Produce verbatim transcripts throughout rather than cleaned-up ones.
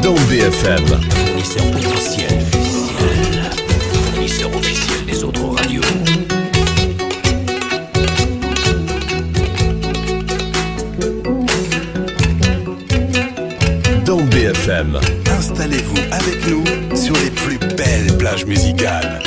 Dom B F M. Fournisseur potentiel, officiel. Fournisseur officiel des autres radios. Dom B F M. Installez-vous avec nous sur les plus belles plages musicales.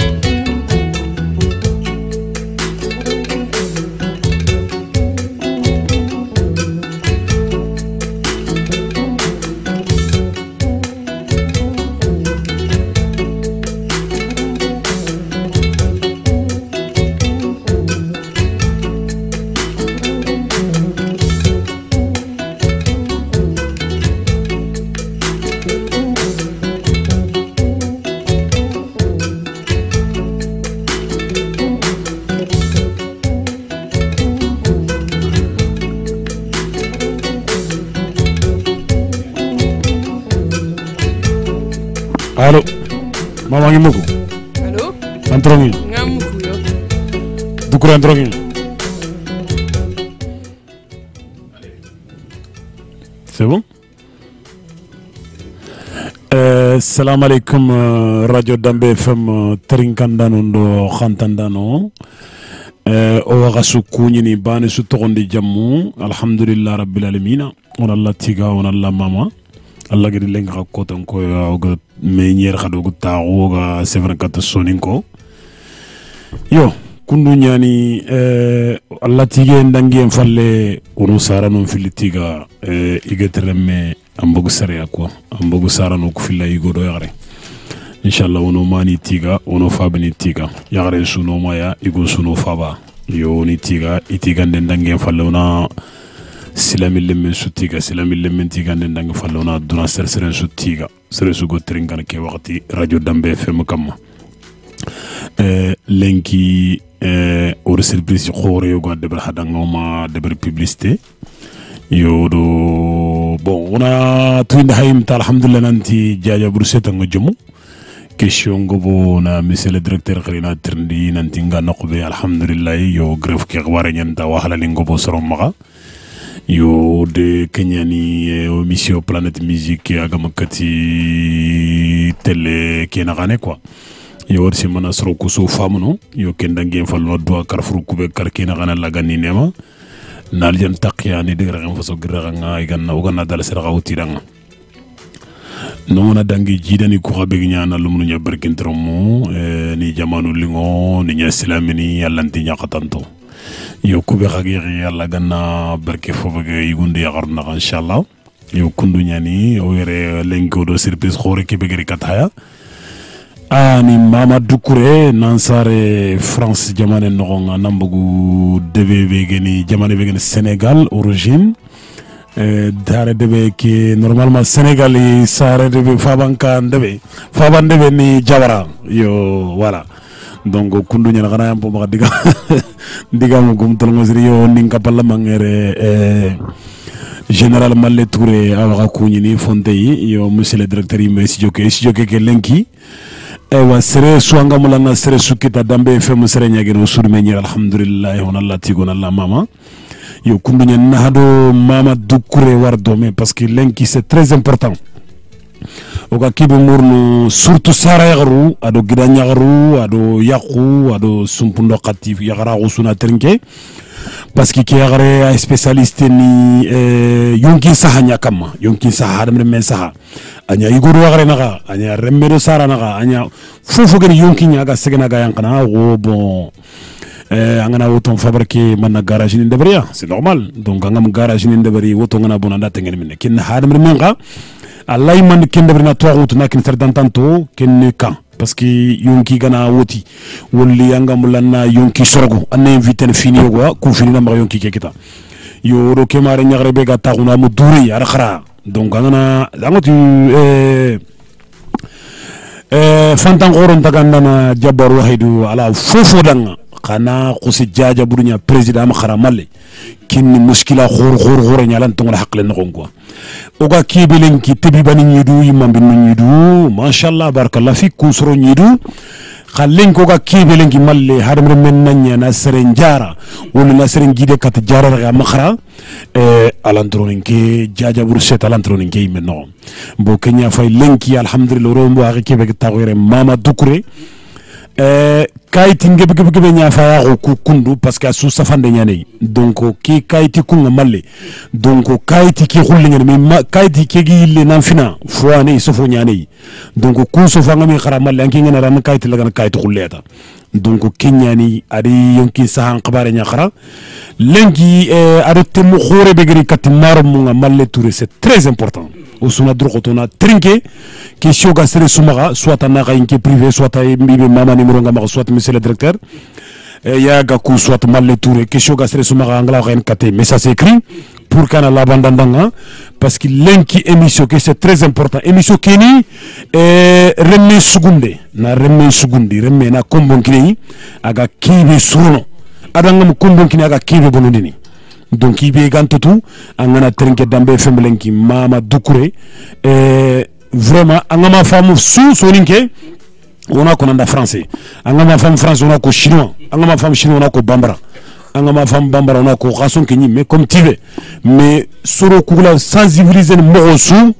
Allo, mama ngi muku. Allo? Antrongi. Nga muku yo. Dukure antrongi. C'est bon? Euh, salam alaikum euh, Radio Dambe F M euh, Trinkandano ndo khantandano. Euh, o waga su kuñini bani su togondi jammu alhamdulillah rabbil alamin on Allah tiga on Allah mama Allah gadi lenga ka kotan ko ga meñer khado go taxo ga seven quatre soninko yo kundu ñani euh Allah tige ndangi en falle onu sarano filitiga euh igetreme ambogu sariya quoi ambogu sarano ko filla igodo yare inshallah ono mani tiga ono fabni tiga yagare suno maya igo suno faba yo ni tiga itiga ndangi en falle ona silami lemmen sutiga silami lemmen tiga ndangi falle ona duna ser ser sutiga ser su go tringan ke wakati radio Dambe F M kam euh lenki euh or surprise khore yo go debar hadangoma debar publicité yo do bon ona twinda hayim ta alhamdulillah nanti jaja burseta ngo jomu question gobo na monsieur le directeur kharina trindi nanti nga nokbe alhamdulillah yo gref ke xware nyanta wahala li ngobo sorom maga yo de kenyani eh, mission Planète Musique agamakati télé kena gane quoi yo orsi mana soro ko so famuno yo kenda ngem falno do carrefour kube kar kena gana la ganni nema nal jan taqiya ni de gram faso gira nga iganna ugana dal sera gawtiranga no na dangi jidani ko xabe ñana lumnu nya barkintromo eh, ni jamanu lingo ni nya islamini yallanti nya qatanto yo kube xagiri yalla ganna barke fobe yugundi yagarna inshallah yo kundu ñani o yere lenko do surprise xore ke begeri kataya ani mama dukure nansare France jamane nogonga nambugu debe begeni jamane begeni Sénégal origine euh dare debe ki normalement Sénégal yi sare debe fabanka debe faban debe ni jawara yo voilà donc kundu ñana xana yam po ma diga diga mo gum tol ngosri yo ninga palla mangere euh général Malé Touré awa ko ñini fonte yi yo monsieur le directeur yi me si joké si joké ke lenki ewa sere suanga mulana sere sukita Dambe F M sere nyage no surme nyir alhamdulillah on Allah tigo na la mama yo kundunya nahado mama dukure wardo mais parce que lenki c'est très important oga kibe murno surtout sara yagaru ado gida nyagaru ado yaqu ado sumpundo qatif yagara usuna trinke parce que ki yagare spécialiste ni euh yonki sahanya kama yonki saha dem men saha anya igoro yagare naga anya remmedo sara naga anya fofu gani yonki nyaga segena ga yankana o bon euh angana woton fabriquer man garage ni debria c'est normal donc angam garage ni debri woto ngana bonanda tengen min kin hadam men ga Allah man kin debrina to wutu nakin serdan tanto kin kan parce que yonki gana woti wolli yanga mulanna yonki sorgo an invité fini yogo ku fini na ma yonki kekita yo do kemare nyagre be ga taxuna mu duri ara khara donc angana angatu euh euh fantan goron tagandana jabar wahidu ala fofo danga xana xusi jaja budunya président ma khara malle kin muskila khor khor khor nyalan tongol hakle no quoi oga kibilen ki tibi bani nyidu yimam bin nyidu mashallah barakallah fi kusro nyidu khalen ko ga kibe lengi malle hadamre men nanya na serenjara wala na serengide kat jara ga makhra e alantronin ke jaja bur set alantronin ke menno bo kenya fay lenki alhamdulillah rombo ak kibe ga tawere mama dukure e kayti ngebe gebe gebe nya fa ya ko kundu parce que sous safande nyane donc ki kayti kunga malle donc kayti ki khullinga mais kayti ki gi le nan fina fo ne sofo nyane donc ku sofo ngami khara malle anki ngena ran kayti la gana kayti khulleta donc kenyani ari yonki sahan khabare nya khara lengi ari temu khore be gari kat marum nga malle touré c'est très important osuna drokotona trinqué question ga sere sumaga soit na ga inke privé soit ay mbibe mama numéro nga ma soit monsieur le directeur ya ga ku soit malle touré question ga sere sumaga angla ga en katé mais ça c'est écrit pour kana la bandandanga parce que lenki émission que c'est très important émission keni euh remme seconde na remme seconde remme na kombonkini aga kibe surono adanga mu kombonkini aga kibe bonondini donc ibe gantotu angana trinke dambe fembelenki mama dukure euh vraiment angama famu sou soninke on a konanda français angama famu français on a ko chinois angama famu chinois on a ko bambara angama famu bambara on a ko rason kenyi mais comme tu veux mais soro kugula sensibiliser mo sou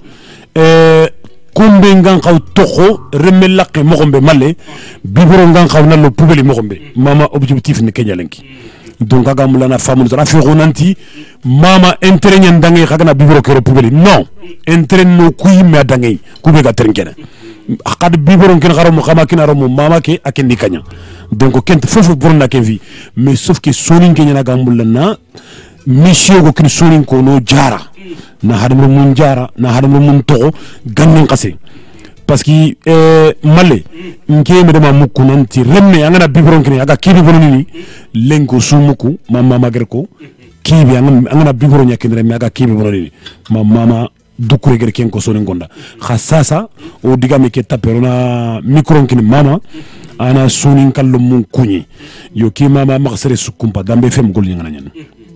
euh kombe ngan xaw toko remel laqe mo gombe malé biboro ngan xaw na lo poubelle mo gombe mama objectif ni kenyalenki donc aga mulana famu na fi ronanti mama intérêt ndange xagana biboro kere poubelle non intérêt no kuyi me dange kube ga ternkena akad biboro ken xaro mo xama kina romo mama ke akendi kanya donc kent fofu borna ke vi mais sauf que sonin kenya na gamulana mission go kin sonin ko no jara na hadam mun jara na hadam mun to gannon qase parce que euh malé nke me dama mukku nanti remme angana biboro ken aga kibi bononi lenko sumuku mama magerko kibi angana biboro nyakene remme aga kibi bononi mama dukure gere ken ko sonin gonda khassasa o digame ke taperona micro ken mama ana sonin kallo mun kunyi yo ki mama magsere sukumpa dambe fem gol nyanga nyen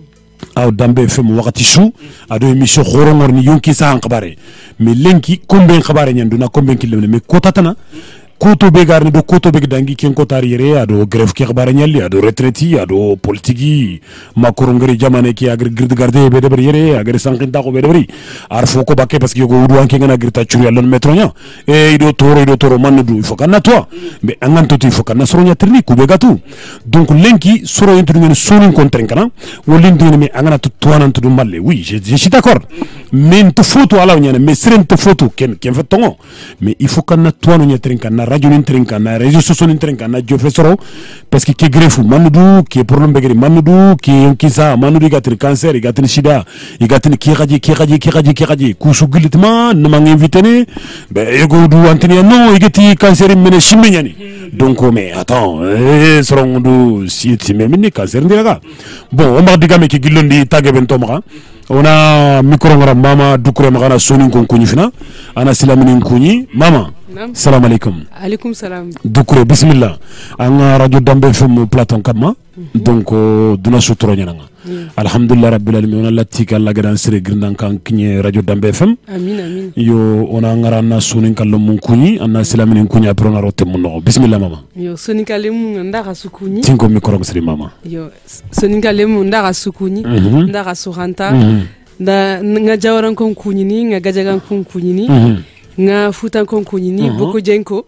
aw dambe fem wakati shu ado émission khorongor ni yonki sa han khabare mais lenki kombe khabare nyen duna kombe killemne mais kotatana koto be garni do koto be dangi ken ko tarire ado grève ki khabare nyalli ado retraiti ado politique makoro ngari jamane ki agri gird garde be de yere agri sankin ta ko be de bari ar foko bakke parce que go wudu anke ngana girta churi allon metronya e ido toro ido toro mandu il faut kana toi mais anganto il faut kana soronya terni ku be gatu donc lenki soro yentu ngene sonin kontren kana wolin dine mais angana to toanan to malle oui je, je suis d'accord mais to photo ala nyane mais seren to photo ken ken fait tongo mais il faut kana toanu nyetren kana radio n'intrinka na réseaux sociaux n'intrinka na jofe soro parce que qui greffu manudu qui problème begri manudu qui qui ça manudu gatri cancer gatri sida gatri ki gaji ki gaji ki gaji ki gaji ku sugilitma no mang invité ne be ego du antenia non igati cancer mene shiminyani donc mais attends eh sorondu si ti memini cancer ndiraga bon on m'a digame ki gilondi tagge ben tomra on a micro ngara mama dukure magana sonin kon kunyi fina ana silamini kunyi mama salam alaikum. Alaikum salam. Dukure bismillah. Anga radio Dambe F M platon kama. Donc duna sutro nyanga. Alhamdulillah rabbil alamin on latti kala gadan sire girndan kan kinye radio Dambe F M. Amin amin. Yo ona ngara na sunin kallo mun kunyi anna silamini kunya prona rote mun no. Bismillah mama. Yo sonin kalemu ndara sukuni. Tinko mikro ngisri mama. Yo sonin kalemu ndara sukuni ndara suranta. Da nga jawaran kon kunyini nga gajagan kon kunyini. Nga futan kon kunyini boko jenko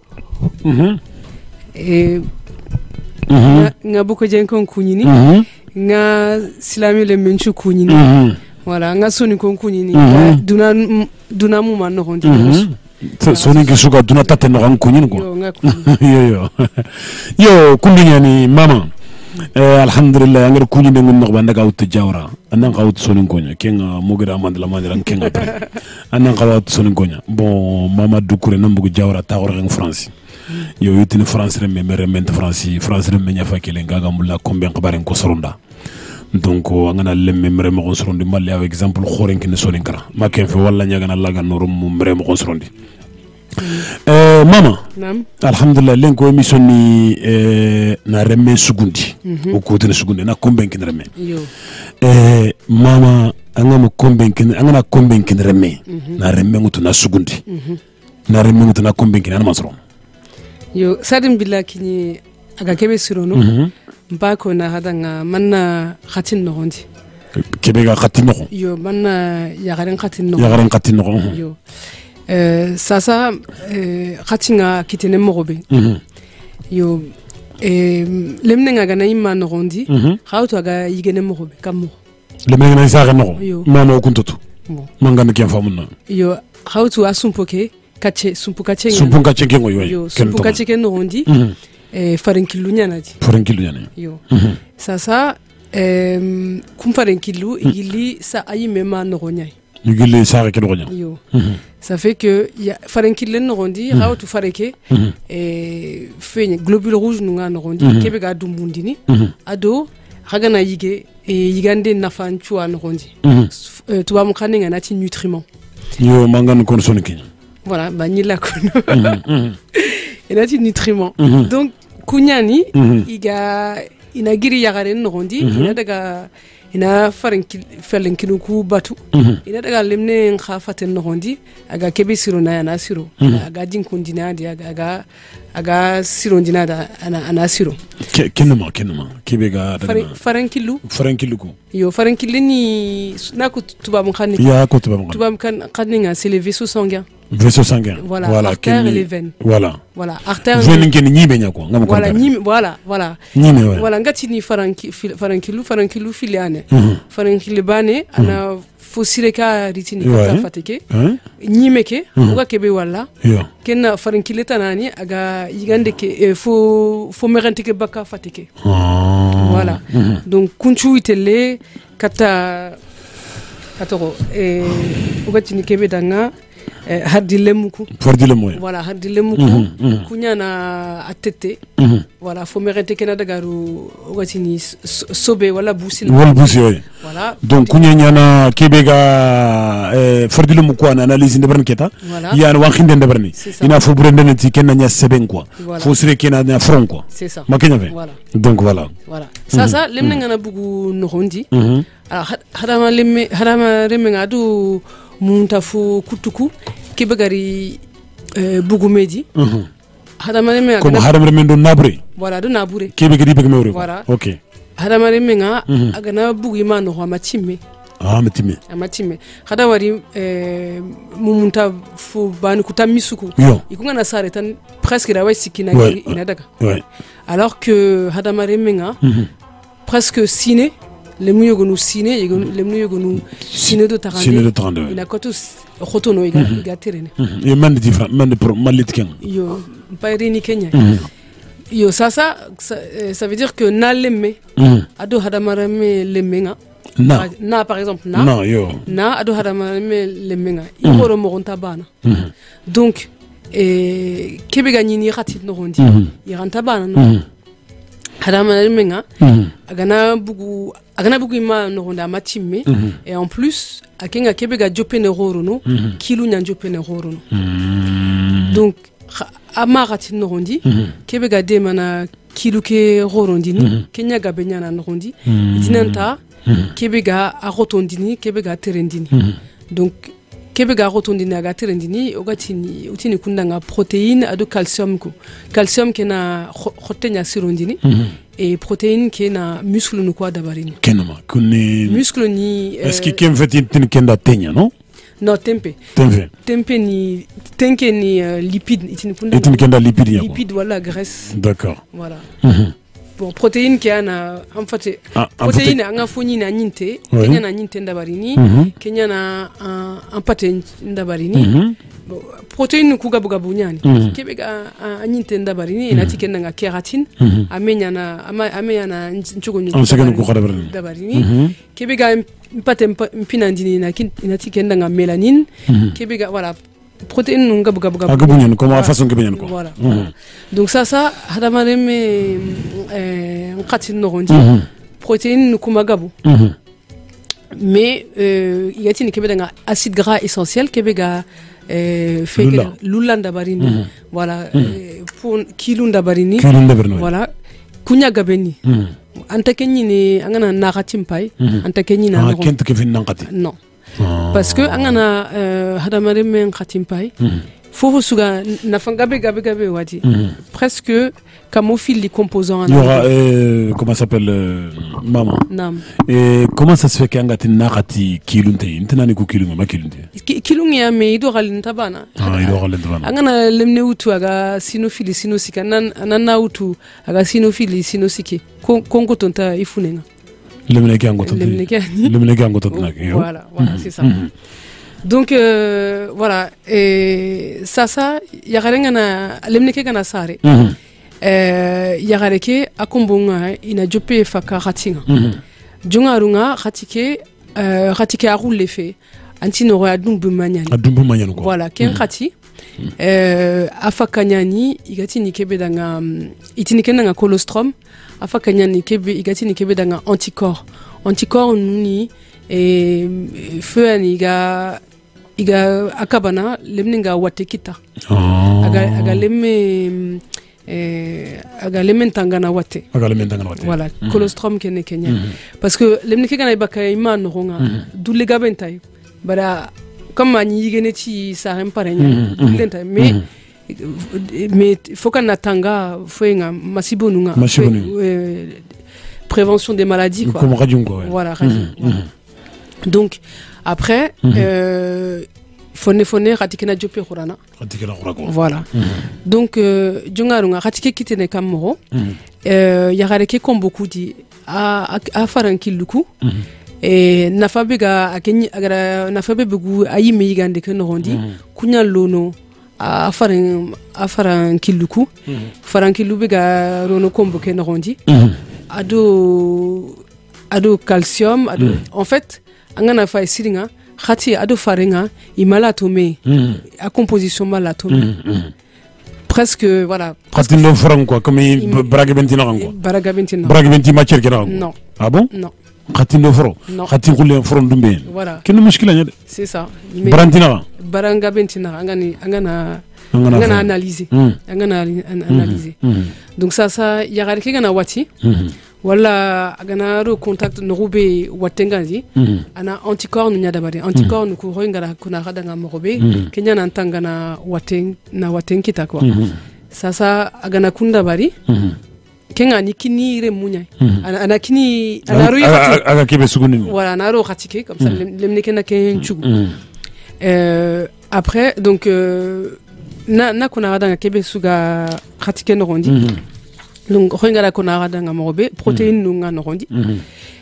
eh nga boko jenko kunyini nga silami le menchu kunyini voilà nga soni kon kunyini duna duna mu man no hondi soni ke suka duna tate no kunyini ko yo yo yo kundinya ni mama eh alhamdulillah ngar kunyi de ngum no banda gawtu jawra anan gawtu sonin konya kenga mogira mandla mandla kenga pre anan gawtu sonin konya bon mama dukure nambugo jawra tawor en France yo yutini France remme mere mente France France remme nya fakile ngaga mulla kombe ngabaren ko soronda donc angana lemme mere mo sorondi malle avec exemple khoren kin sonin kara maken fe walla nyaga na laga norum mere mo sorondi Euh, mama nam alhamdulillah len ko émission ni euh, na remme sugundi o ko tene sugundi na kombenkin remme yo euh, mama angama kombenkin angana kombenkin remme na remme ngutu na sugundi na remme ngutu na kombenkin ana masro yo sadin billa kini aga kebe sirono mm-hmm. mbako na hadanga manna khatin no gondi kebe ga khatin no yo manna yagaren khatin no yagaren khatin no yo euh sasa euh khatinga kitene mogobe mm-hmm. yo eh lemne nga gana imma no gondi khawto aga yigene mogobe kammo lemne nga saga no mama kuntutu mangana kian famuna yo khawto asumpoke kache sumpu kache sumpu kache kengo yo yo sumpu kache kenno gondi mm-hmm. eh farenkilu nyana di farenkilu nyana yo mm-hmm. sasa euh kum farenkilu mm-hmm. igili sa ayi mema no gonyai igili sa ke no gonya yo mm-hmm. ça fait que ya farenkilu no gondi mm-hmm. hawtu fareke mm-hmm. eh feñ globule rouge nunga no gondi mm-hmm. kebe ga dumbundini mm-hmm. ado hagana yige e yigande nafan chuwa no gondi mm-hmm. uh, tuba mu khaninga nati nutriments yo mangana kon soniki voilà bah ni la kono mm-hmm. il a dit nutriments mm-hmm. donc kunyani mm-hmm. iga ina giri yagare no gondi mm-hmm. ina daga ina farenki falenkilu ku batu mm-hmm. ina daga lemne kha faten no gondi aga kebe siro na ana siro mm-hmm. aga din kondina di aga aga aga siro dina da ana ana siro Ke, kenuma kenuma kebe ga daga farenkilu farenkilu ku yo farenkilu ni na ko tuba mu khani ya ko tuba mu tuba mu khani nga c'est les vaisseaux sanguins vaisseau sanguin voilà, voilà artère et les veines voilà voilà artère veine ngeni nyibe nyako ngam ko voilà nyime voilà voilà nyime ouais. voilà ngati ni faranki farankilu farankilu filiane mm-hmm. farankilu bane mm-hmm. ana fosile ka ritini ouais. ka fatike hein nyime ke mm-hmm. uga kebe wala yeah. kenna farankile tanani aga yigande ke eh, fo fo merante ke baka fatike oh. voilà mm-hmm. donc kunchu itele kata katoro eh uga tini kebe danga Eh, hardi lemuku hardi lemu voilà hardi lemuku mm -hmm. kunyana atete mm -hmm. voilà faut merete kena dagaru watini sobe wala busil wala busil voilà donc kunyana kebega eh hardi lemuku ana analyse ndebarni keta voilà. yana wakhinde ndebarni ina faut brendene ti kenna nya seben quoi voilà. faut sire kena nya front quoi c'est ça makenya fe voilà. donc voilà voilà ça mm -hmm. ça lemne ngana bugu no hondi mm -hmm. alors hadama lemme hadama remenga du munta fu kutuku kibagari euh, bugumedi mm-hmm. hadamare me comme hadamare me do nabre voilà do nabre kibagari big mewre voilà OK hadamare me nga mm-hmm. agana bugi mano ho matime ah matime matime hadawari euh, mumunta fu bani kutamisuku ikunga na sare tan presque la wasikina ouais. ina daga ouais. alors que hadamare me nga mm-hmm. presque ciné les mouilles que nous ciné les mouilles que nous ciné de tarande ciné de tarande il a kotus rotono iga iga terene et man différent man pour malit ken yo pairi ni Kenya yo ça ça ça veut dire que na lemme ado hadamarame lemenga na na par exemple na na yo na ado hadamarame lemenga igoro mo ronta bana donc et kebega ni ratit no rondi iranta bana no hadama menga agana bugu agana bugu ima no ronda matime et en plus akenga kebega jopene rorono kilu nya jopene rorono donc amarati no rondi kebega de mana kilu ke rorondini kenya gabenya na rondi dinanta kebega a rotondini kebega terendini donc kebega rotondini aga terendini ogatini utini kundanga protéine ado calcium ko calcium kena khotenya sirondini et protéine kena muscle no kwa dabarini kenoma kunni muscle ni euh, est-ce que kem fait tin kenda tenya non non tempe tempe tempe ni tenke ni uh, lipide itini kundanga itini kenda lipide yako lipide wala graisse d'accord voilà mm-hmm. bon protéine qui ana en fait ah, protéine anga foni na nyinte oui. Kenya na nyinte ndabarini mm-hmm. Kenya na uh, un pate ndabarini mm-hmm. bon, protéine kuga buga bunyani mm-hmm. Kebega uh, nyinte ndabarini mm-hmm. Inati kenda nga kératine mm-hmm. Amenya na ama, amenya na nchugo nyu ndabarini mm-hmm. Kebega mpate mpina ndini na inati kenda nga mélanine mm-hmm. Kebega voilà protéine nga buga buga bunyani comment façon kebenyan ko voilà mm-hmm. Donc ça ça hadamare me euh ngati no rondi protéine kumagabu mm-hmm. Mais euh yati ni kebeda nga acide gras essentiel kebega euh fait lulanda barini mm-hmm. Voilà mm-hmm. euh, pour kilunda barini voilà kunya gabeni mm-hmm. Anta kenyi ni angana nagatim pai mm-hmm. Anta kenyi na ah kent ke fin nangati non ah. Parce que angana euh, hadamare me ngatim pai mm-hmm. Fofo suga nafangabe gabe gabe wati. Presque camophile les composants. Il y aura euh, comment s'appelle euh, maman. Nam. Et comment ça se fait qu'il y a un narati kilunte? N'tenani ku kilunga ma kilunte. Kilunga me ido galinta bana. Ah ido galinta bana. Angana lemne utu aga sinophile sinosika nan nana utu aga sinophile sinosiki. Kongo tonta ifunenga. Lemne ki angotonta. Lemne ki. Lemne ki angotonta. Voilà, voilà, c'est ça. Donc euh, voilà, et ça ça yagaranga na lemneke kana sare. Euh yagareke akombonga ina jope faka ratinga. Jonga runga ratike euh ratike a roule fait antino ro adumbu manyani. Adumbu manyani quoi. Voilà, ken rati euh afaka nyani igati nikebe danga itini kenanga colostrum afaka nyani kebe igati nikebe danga anticorps. Anticorps nuni et feu aniga iga akabana lemninga watekita oh. aga aga lemme eh aga lemme tangana wate aga lemme tangana wate voilà mm -hmm. colostrum kene kenya mm -hmm. parce que lemne kegana ibaka iman ronga mm -hmm. du lega bentai bara comme ani yigeneti sa remparenya mm -hmm. du lenta mais mm -hmm. mais fokana tanga foenga masibonunga masibonu euh, prévention des maladies quoi comme radium quoi ouais. Voilà radium mm -hmm. voilà. Donc après mm -hmm. euh fone fone ratikena jope khurana ratikena khurako voilà mm -hmm. Donc euh, jongarunga ratike kitene kamoro mm -hmm. euh yagareke comme beaucoup dit a a farankiluku mm -hmm. et nafabega akenyi agara nafabegu ayime yigande ke nondi mm -hmm. kunya lono a faran a farankiluku mm -hmm. farankilubega rono kombo ke nondi mm -hmm. ado ado calcium ado mm -hmm. En fait angana fa siringa khati ado farenga imalatome mm. A composition malatome mm. Mm. Presque voilà khati no farang quoi comme im... braga bentina quoi braga bentina braga benti matière kera non ah bon non khati no foro khati khule foro ndumbe voilà kenu mushkila nyade c'est ça brantina baranga bentina angani angana angana analyser mm. Angana an analyser mm. Mm. Donc ça ça yagari kegana wati mm. Wala agana ro contact no rube watengazi mm -hmm. Ana anticorps nunya dabari anticorps mm -hmm. Nuku roingara kuna rada nga morobe mm -hmm. Kenya nantanga na wateng na wateng kita kwa mm -hmm. Sasa agana kunda bari mm -hmm. Kenga nikini re munya mm -hmm. Ana, ana kini ana ro aga, aga kebe suguni voilà ana ro khatike comme ça mm -hmm. Lemne kena ken chugu mm -hmm. euh, après donc euh, na na kuna rada nga kebe suga khatike no rondi mm -hmm. Donc ringala kona rada nga morobe protéine mm -hmm. Nga norondi mm -hmm.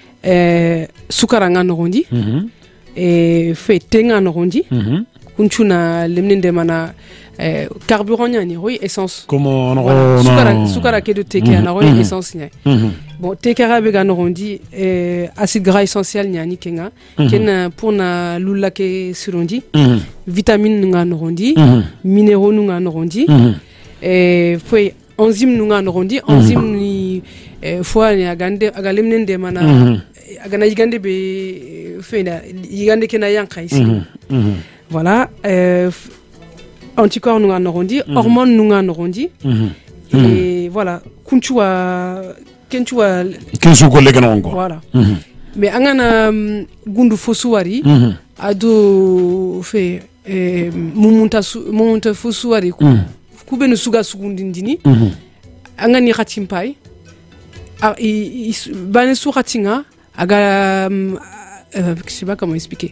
euh sukara nga norondi mm -hmm. Et fait tenga norondi mm -hmm. Kunchuna lemnende mana euh carburant nya ni roi essence comment on voilà. Sukara sukara ke de teke mm -hmm. Na roi mm -hmm. Essence nya mm -hmm. Bon tekara be ga norondi euh acide gras essentiel nya ni kenga mm -hmm. Ken pour na lula ke surondi mm -hmm. Vitamine nga norondi mm -hmm. Minéraux nga norondi mm -hmm. Et fait enzyme nunga norondi enzyme mm -hmm. Ni eh, fois ni agande agalemnende mana mm -hmm. Agana yigande be fena yigande kena yanka ici mm -hmm. Mm -hmm. Voilà euh, anticorps nunga norondi mm -hmm. Hormone nunga norondi mm -hmm. Et mm -hmm. Voilà kunchua kenchua kensu ko legano ngo voilà mm -hmm. Mais angana um, gundu fosuari mm -hmm. Ado fe eh, mumunta su, mumunta fosuari ku mm -hmm. Kube no suga sugundindini mm -hmm. Angani khatimpai a i bane su khatinga aga um, euh, je sais pas comment expliquer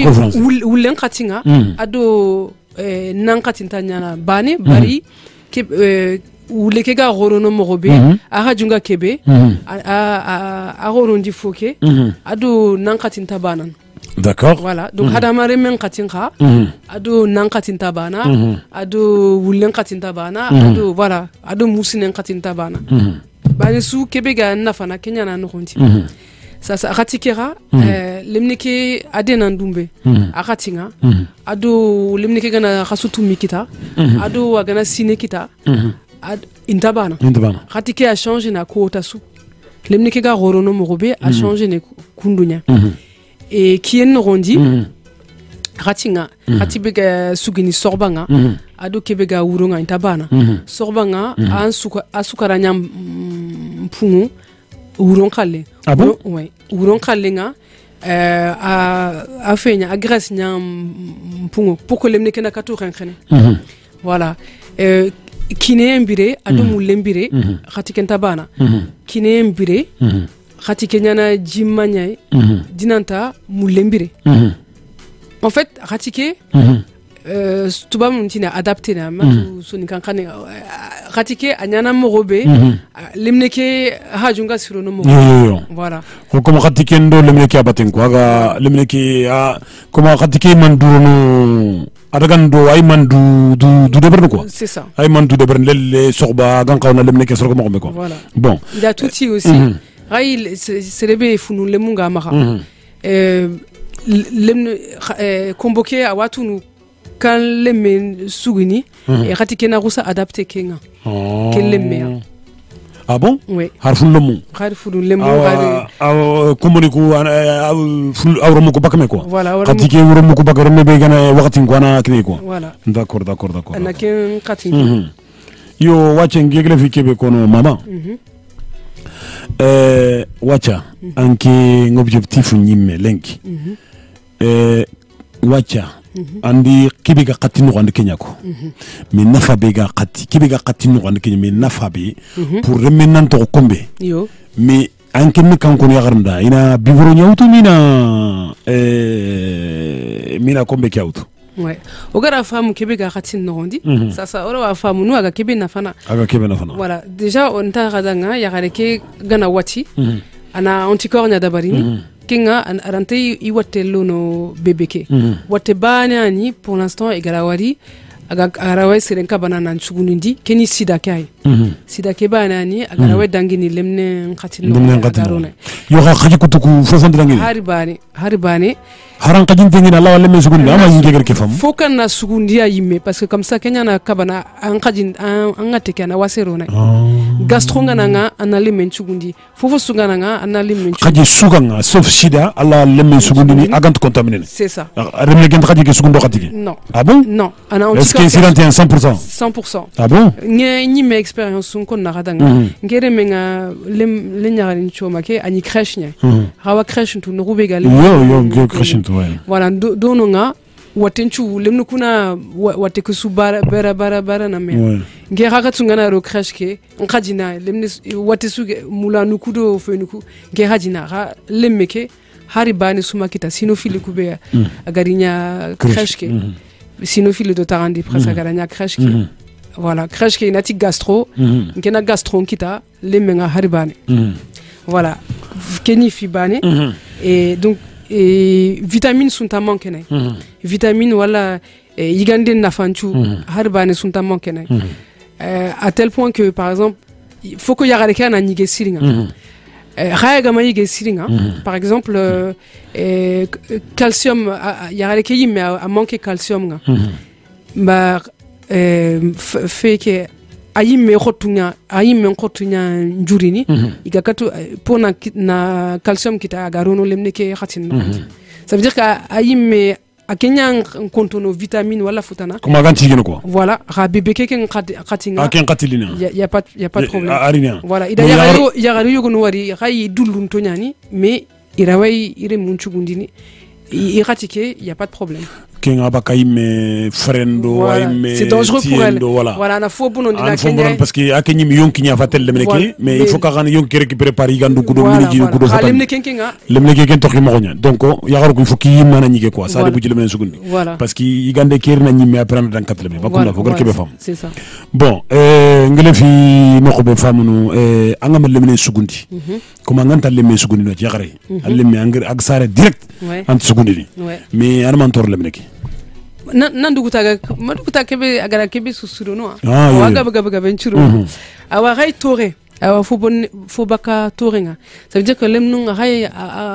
ou len khatinga mm. Ado eh, nan khatinta nyana bane mm. Bari ke eh, ou lekega rorono morobe mm -hmm. Aha junga kebe mm -hmm. A a a rorondi foke mm -hmm. Ado nan khatinta banan. D'accord. Voilà. Donc, mm-hmm. Hadamare men katinka, mm-hmm. Ado nan katinta bana, mm-hmm. Ado wulen katinta bana, mm-hmm. Ado voilà, Ado musinen katinta bana. Mm-hmm. Bane su kebega nafana Kenya na nokonti. Mm-hmm. Sasa ratikera, mm-hmm. euh, lemneke ade nandumbe, mm-hmm. Akatinga, mm-hmm. Ado lemneke gana rasutu mikita, mm-hmm. Ado agana sine kita, mm-hmm. Ad intabana. Intabana. Ratike a changé na kuota su. Lemneke ga rorono morobe a changé ne kundunya. Mm-hmm. Et qui est nondi mm-hmm. Ratinga mm-hmm. Ratibega sugini sorbanga mm-hmm. Ado kebega urunga intabana mm-hmm. Sorbanga mm-hmm. An suka asukara nyam mpungu uron kale ah bon ouais uron kale nga euh a a fenya a graisse nyam mpungu pour que lemne kena katu renkene mm-hmm. voilà euh, kine mbire ado mulembire khati kenta bana kine mbire khati kenyana jimanya dinanta mulembire en fait khati ke euh tuba muntina adapté na ma soni kan kan khati ke anyana mogobe lemneke hajunga sirono mo voilà ko comme khati ke ndo lemneke abaten ko aga lemneke a comme khati ke mandurono adagan do ay mandu du du deber quoi c'est ça ay mandu deber lelle soxba gan xawna lemneke sorko mo ko voilà bon il a tout dit aussi ray c'est lebe funu lemunga maha euh lemne convoqué à watunu kan lemme sugini et khati ke na rusa adapté kenga ken lemme ah bon oui harful lemu harful lemu gari aw komoniku aw ful awro ko bakame quoi voilà khati ke wuro ko bakare me be gana wakati ko na kini quoi voilà d'accord d'accord d'accord ana ken khati yo wacha ngegle fi kebe kono mama euh wacha anke ngobjectif nyimme lenki euh wacha andi kibiga qatti no andi kenya ko mais nafa be ga qatti kibiga qatti no andi kenya mais nafa be pour remenan to kombe yo mais anke mi kanko ya garnda ina biboro nyawtu mina euh mina kombe kyawtu ouais ogara famu kibiga qatti no andi sasa ora wa famu no aga kibi nafana aga kibi nafana voilà déjà on ta radanga ya gareke gana wati ana anticorps nya dabarini kinga arante i watelo no bebeke wate bana ni pour l'instant egalawari aga arawe serenka banana nsugunindi keni sida kai sida ke bana ni agarawe dangini lemne khatino garone yo ga khaji kutuku fofon dangini haribani haribani haran kajin tengina la wala mesugundi ama yingegel ke fam fokan na sugundi ya yime parce que comme ça kenya na kabana an kajin an ngate kana wasero na gastronga nanga anali men sugundi fofo sugana nga anali men khaji suganga sauf sida alla lemme sugundi ni agant contaminé c'est ça remle gen khaji ke sugundo khatigi non ah bon non ana on est-ce que c'est un cent pour cent cent pour cent ah bon nge ni me expérience sun kon na radanga ngere menga lem lenyari choma ke ani crèche nya hawa crèche tu no rubega le yo yo nge crèche tu voilà dono nga watenchu lemnu kuna wate kusu bara bara bara bara na me nge haka tungana ro crash ke nkajina lemne wate suge mula nukudo fenuku nge hajina ha lemmeke hari bani suma kita sinophile kubea agarinya crash ke sinophile do tarandi presa agarinya crash ke voilà crash ke inati gastro nge na gastro kita lemmenga hari bani voilà keni fi bani et donc et vitamines sont à manquer né vitamines voilà yigande na fanchu harbane sont à manquer né à tel point que par exemple il faut que yagare kana nige siringa raya gama yige siringa par exemple calcium yagare ke yimme a manquer calcium nga ba fait que ayime khotunya ayime khotunya njurini igakatu pona na calcium kita garono lemne ke khatin ça veut dire que ayime akenya kontono vitamine wala futana comment ganti gene quoi voilà ra bébé ke ken khatinga aken khatilina y a pas y a pas de problème arina voilà ida yagaru yagaru yogono wari khay dullun tonyani mais irawai ire munchugundini i khatike y a pas de problème kenga bakayime frendo voilà. ayime c'est dangereux pour elle voilà voilà na fo bonon dina kenya parce que akenyi mi yonki nya fatel lemne ke mais il faut ka gan yonki récupérer par yigandu kudo mi ji kudo fatal lemne kenkenga lemne ke ken tokhi mogonya donc yagaru ko il faut ki yimna na nyike quoi ça de buji lemne sugundi parce que yigande ker na nyime apprendre dans quatre lemne bakunda fo gar ke be fam c'est ça bon euh ngele fi noko be famunu euh angam lemne sugundi comment nganta lemne sugundi no yagare lemne angir ak sare direct ant sugundi mais ana man tor lemne ke nan dugutaga maduguta kebe agara kebe susuro no ah, waga baga baga benchuro awa ray tore awa fo bon fo baka torenga ça veut dire que lemnu ray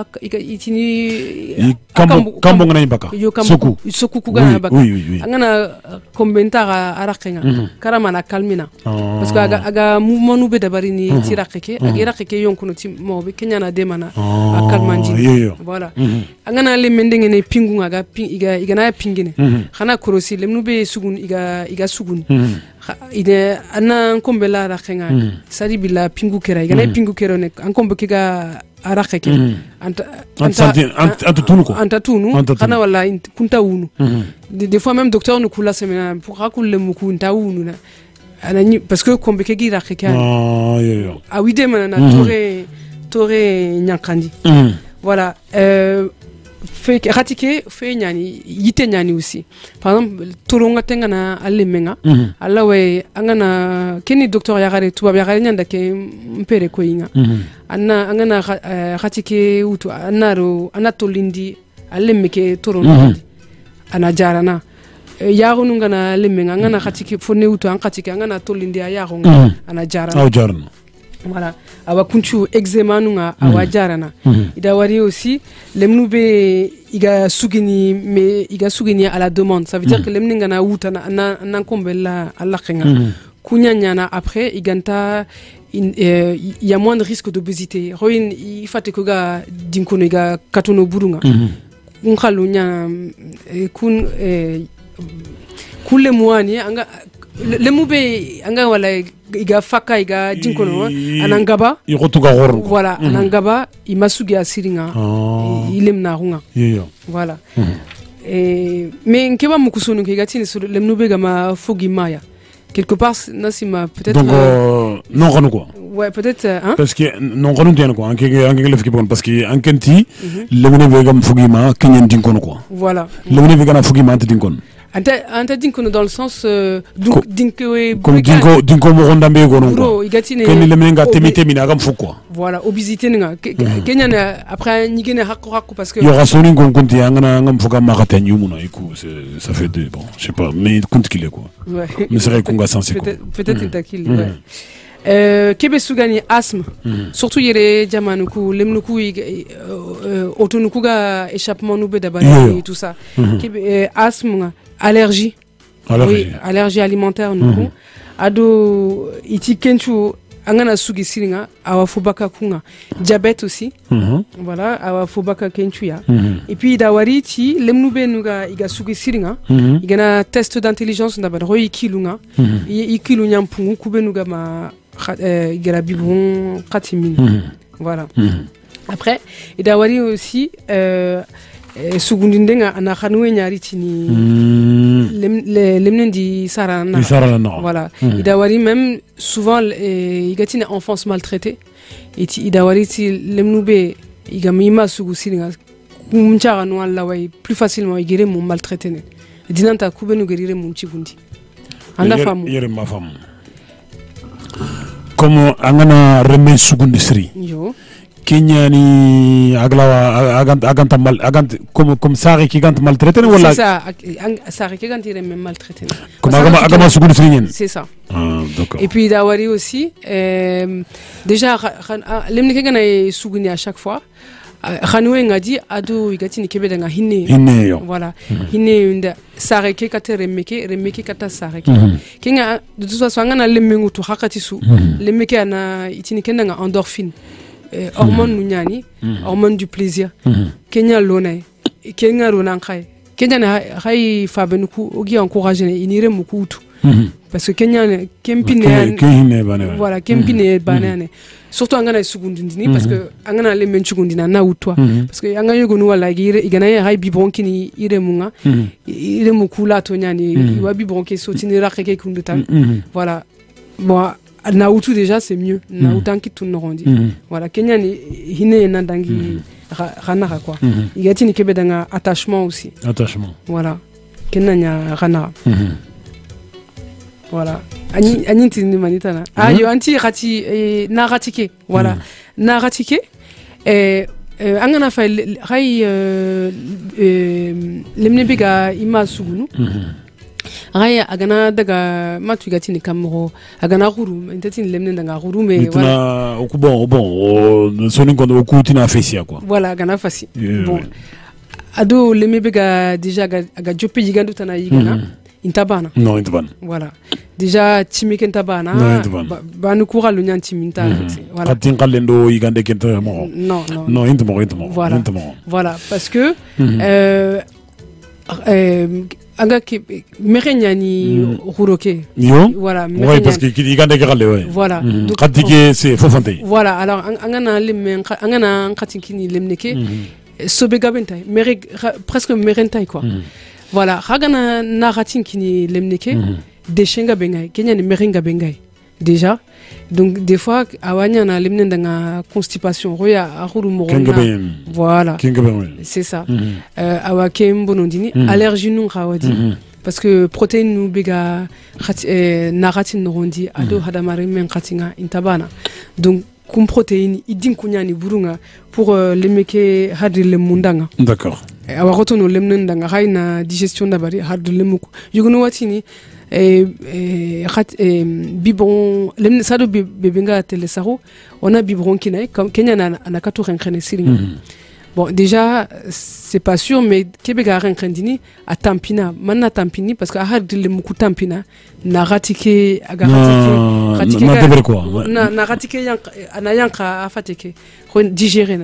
itini kambo kambo ngana baka soku soku kuga baka ngana kombentara arakenga karama na kalmina parce que aga aga mouvement be dabari ni tirakeke aga rakeke yonkuno ti mobe kenya na demana akalmanji voilà ngana le mendenge ne pingunga aga iga iga na pingine khana korosi lemnu be sugun iga iga sugun ide ana kombela rakenga sari bila pingu kera iga na pingu kero ne an kombe kiga arakeke anta anta anta tunu ko anta tunu kana wala kunta unu des fois même docteur nous kula semena pour rakulle mu kunta unu na anani parce que kombe ke gira rakeke ah yo ah oui demana na tore tore nyakandi voilà euh fait ratike fait nyani yite nyani aussi par exemple toronga tengana alle menga alla we angana keni docteur yagare tuba yagare nyanda ke mpere ko inga anna angana ratike utu anaro anatolindi alle meke toronga ana jarana yago nungana alle menga angana ratike fone utu an ratike angana tolindi yago ana jarana au jarana voilà awa kunchu eczema nunga awa jarana ida wari aussi lemnube iga sugini mais iga sugini à la demande ça veut dire que lemninga na wuta na na kombela alla khenga kunyanyana après iganta il euh, y a moins de risque d'obésité roin il fate ko ga dinkono iga katuno burunga unkalunya kun kulle muani anga lemube anga wala iga faka iga dinkono anangaba igotuga gor voilà anangaba imasugi asiringa ilemna runga voilà et mais nkeba mukusunu kigatini sur lemube gama fogi maya quelque part nasima peut-être donc euh, non ronu quoi ouais peut-être hein parce que non ronu tien quoi anke anke lef ki bon parce que ankenti lemube gam fogi ma kenyen dinkono quoi voilà lemube gana fogi ma dinkono anta anta dinkono dans le sens euh, donc dinkowe comme dinko dinko mo gondambe gono bro igatine ken le menga temite mina gam fuk quoi voilà obésité nga kenya na après ni gene hakko hakko parce que yo rasoni ngon konti ngana ngam fuka ma khata nyumuna iku ça fait deux bon je sais pas mais compte qu'il est quoi ouais mais c'est vrai qu'on va senser quoi peut-être peut-être il takil ouais euh kebe sugani asthme surtout yere jamanu ku lemnu ku otonu ku ga échappement nu be dabali et tout ça kebe asthme allergie allergie oui allergie alimentaire nuku ado iti kenchu angana sugi siringa awa fubaka kunga diabète aussi voilà awa fubaka kenchu ya et puis dawari ti lemnu be nuga iga sugi siringa igana test d'intelligence ndaba royi kilunga ikilu nyampungu kubenuga ma igara bibon khatimini voilà après et dawari aussi euh sugundindenga ana khanwe nyari tini lemnendi sarana voilà idawari même souvent igatine enfance maltraitée et idawari ti lemnube igamima sugu silinga kumchara no alla way plus facilement igere mo maltraité ne dinanta kubenu gerire mo chigundi anda famu yere ma famu comme angana remen sugundi sri yo Kenyani aglawa agant agant mal agant comme comme sari qui gant maltraité wala c'est ça sari qui gant il même maltraité comme agama agama sugu sringen c'est ça ah d'accord et puis dawari aussi euh, déjà lemne ke gana suguni à chaque fois khanwe ngadi ado igati ni kebe danga hinne hinne yo voilà hinne unda sari ke kata remeke remeke kata sari ke kinga de toute façon ngana lemengu to hakati su lemeke ana itini kendanga endorphine Euh, hormone mm. nunyani mm. hormone du plaisir mm. Kenya lona Kenya lona kai Kenya na hai fabenuku ogi encourager inire mukutu mm. parce que Kenya kempine okay, voilà kempine mm. banane surtout angana sugundindini mm. parce que angana le menchugundina na utwa mm. parce que anga yugo nu wala gire igana hai bibonkini ire munga mm. ire mukula to nyani mm. iwa bibonke sotini rakeke kundutan mm. voilà bon Naoutou déjà c'est mieux Naoutan qui tourne rondi voilà Kenya ni hine nandangi ranara quoi il y a tini kebe danga attachement aussi attachement voilà Kenya nya ranara voilà ani ani tini manitana ah yo anti rati na ratike voilà na ratike et angana fa ray lemne biga ima sugunu Raya agana daga matu gatini kamro agana guru intatini lemne danga guru mais voilà bon bon soni kondo okutina fesia quoi voilà agana fasi bon ado lemme bega déjà aga jope yigandu tana yigana intabana non intabana voilà déjà timike intabana banu kuralu nyanti minta voilà katin kalendo yigande kenta mo non non non intamo intamo voilà voilà parce que euh anga ki merenya ni ruroke yo voilà ouais parce que il gande gale ouais voilà khatike c'est fofante voilà alors anga na lim anga na khatikini limneke sobe gabentai mere presque merentai quoi voilà hagana na khatikini limneke deshenga bengai kenya ni merenga bengai déjà donc des fois awanya na limne ndanga constipation roya ahuru morona voilà c'est ça euh awake mbonondini allergie nu khawadi parce que protéine nu bega naratin rondi ado hadamare men khatinga intabana donc kum protéine idin kunyani burunga pour les meke hadri le mundanga d'accord awa rotono lemne ndanga hayna digestion dabari hadri le muko yugono watini et et biberon lemne sado bebenga tele saro on a biberon kinai comme kenya na na katu renkene siringa bon déjà c'est pas sûr mais kebega renkendini a tampina manna tampini parce que a had le muku tampina na ratike aga ratike ratike quoi na na ratike yank ana yanka afateke digérer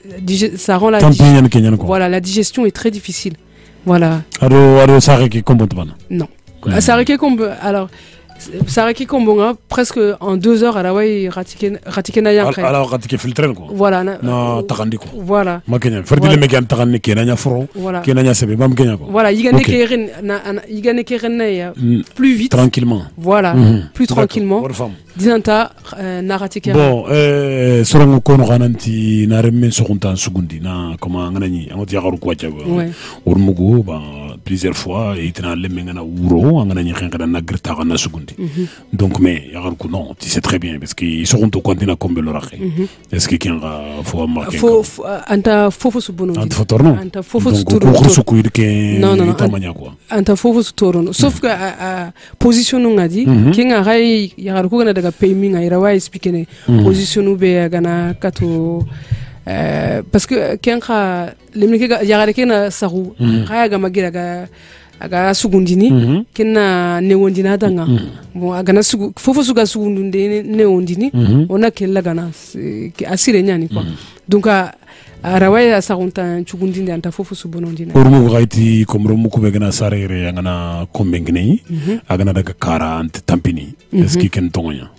ça rend la voilà la digestion est très difficile voilà aro aro sare ki kombo bana non ça requiert comme alors ça requiert comme presque en deux heures à la way ratiquer ratiquer na yank alors ratiquer filtrer quoi voilà na takandi ko voilà ma kenya ferdi le megan takandi ke na fro ke na sebe bam kenya ko voilà yigane ke ren na yigane ke ren na plus vite tranquillement voilà plus tranquillement disanta na ratiquer bon euh sorongo ko no gananti na remme sokunta sugundi na comment nganani amoti yagaru ko tiago urmugo ba plusieurs fois et tena le mengana wuro nganani xenqada na grta na sugundi donc mais yagaru ko non tu sais très bien parce que sokunto kontina kombe lo raxe est-ce que kenga faut marquer faut anta fofo su bono anta fotorno anta fofo su toro ko su kuir ke tamanya quoi anta fofo su toro sauf que position ngadi kenga ray yagaru ko na daga payment ira wa expliquer position be gana kato Euh, parce que kenka lemike yagare kena saru kaya ga magira ga aga sugundini kena newondina danga bon agana sugu fofo suga sugundunde newondini ona kella gana asire nyani quoi donc a rawaya sarunta chugundinde anta fofo subonondina ormu gaiti komro muku be gana sarere ngana kombengne agana daga kara ant tampini est-ce que ken tongonya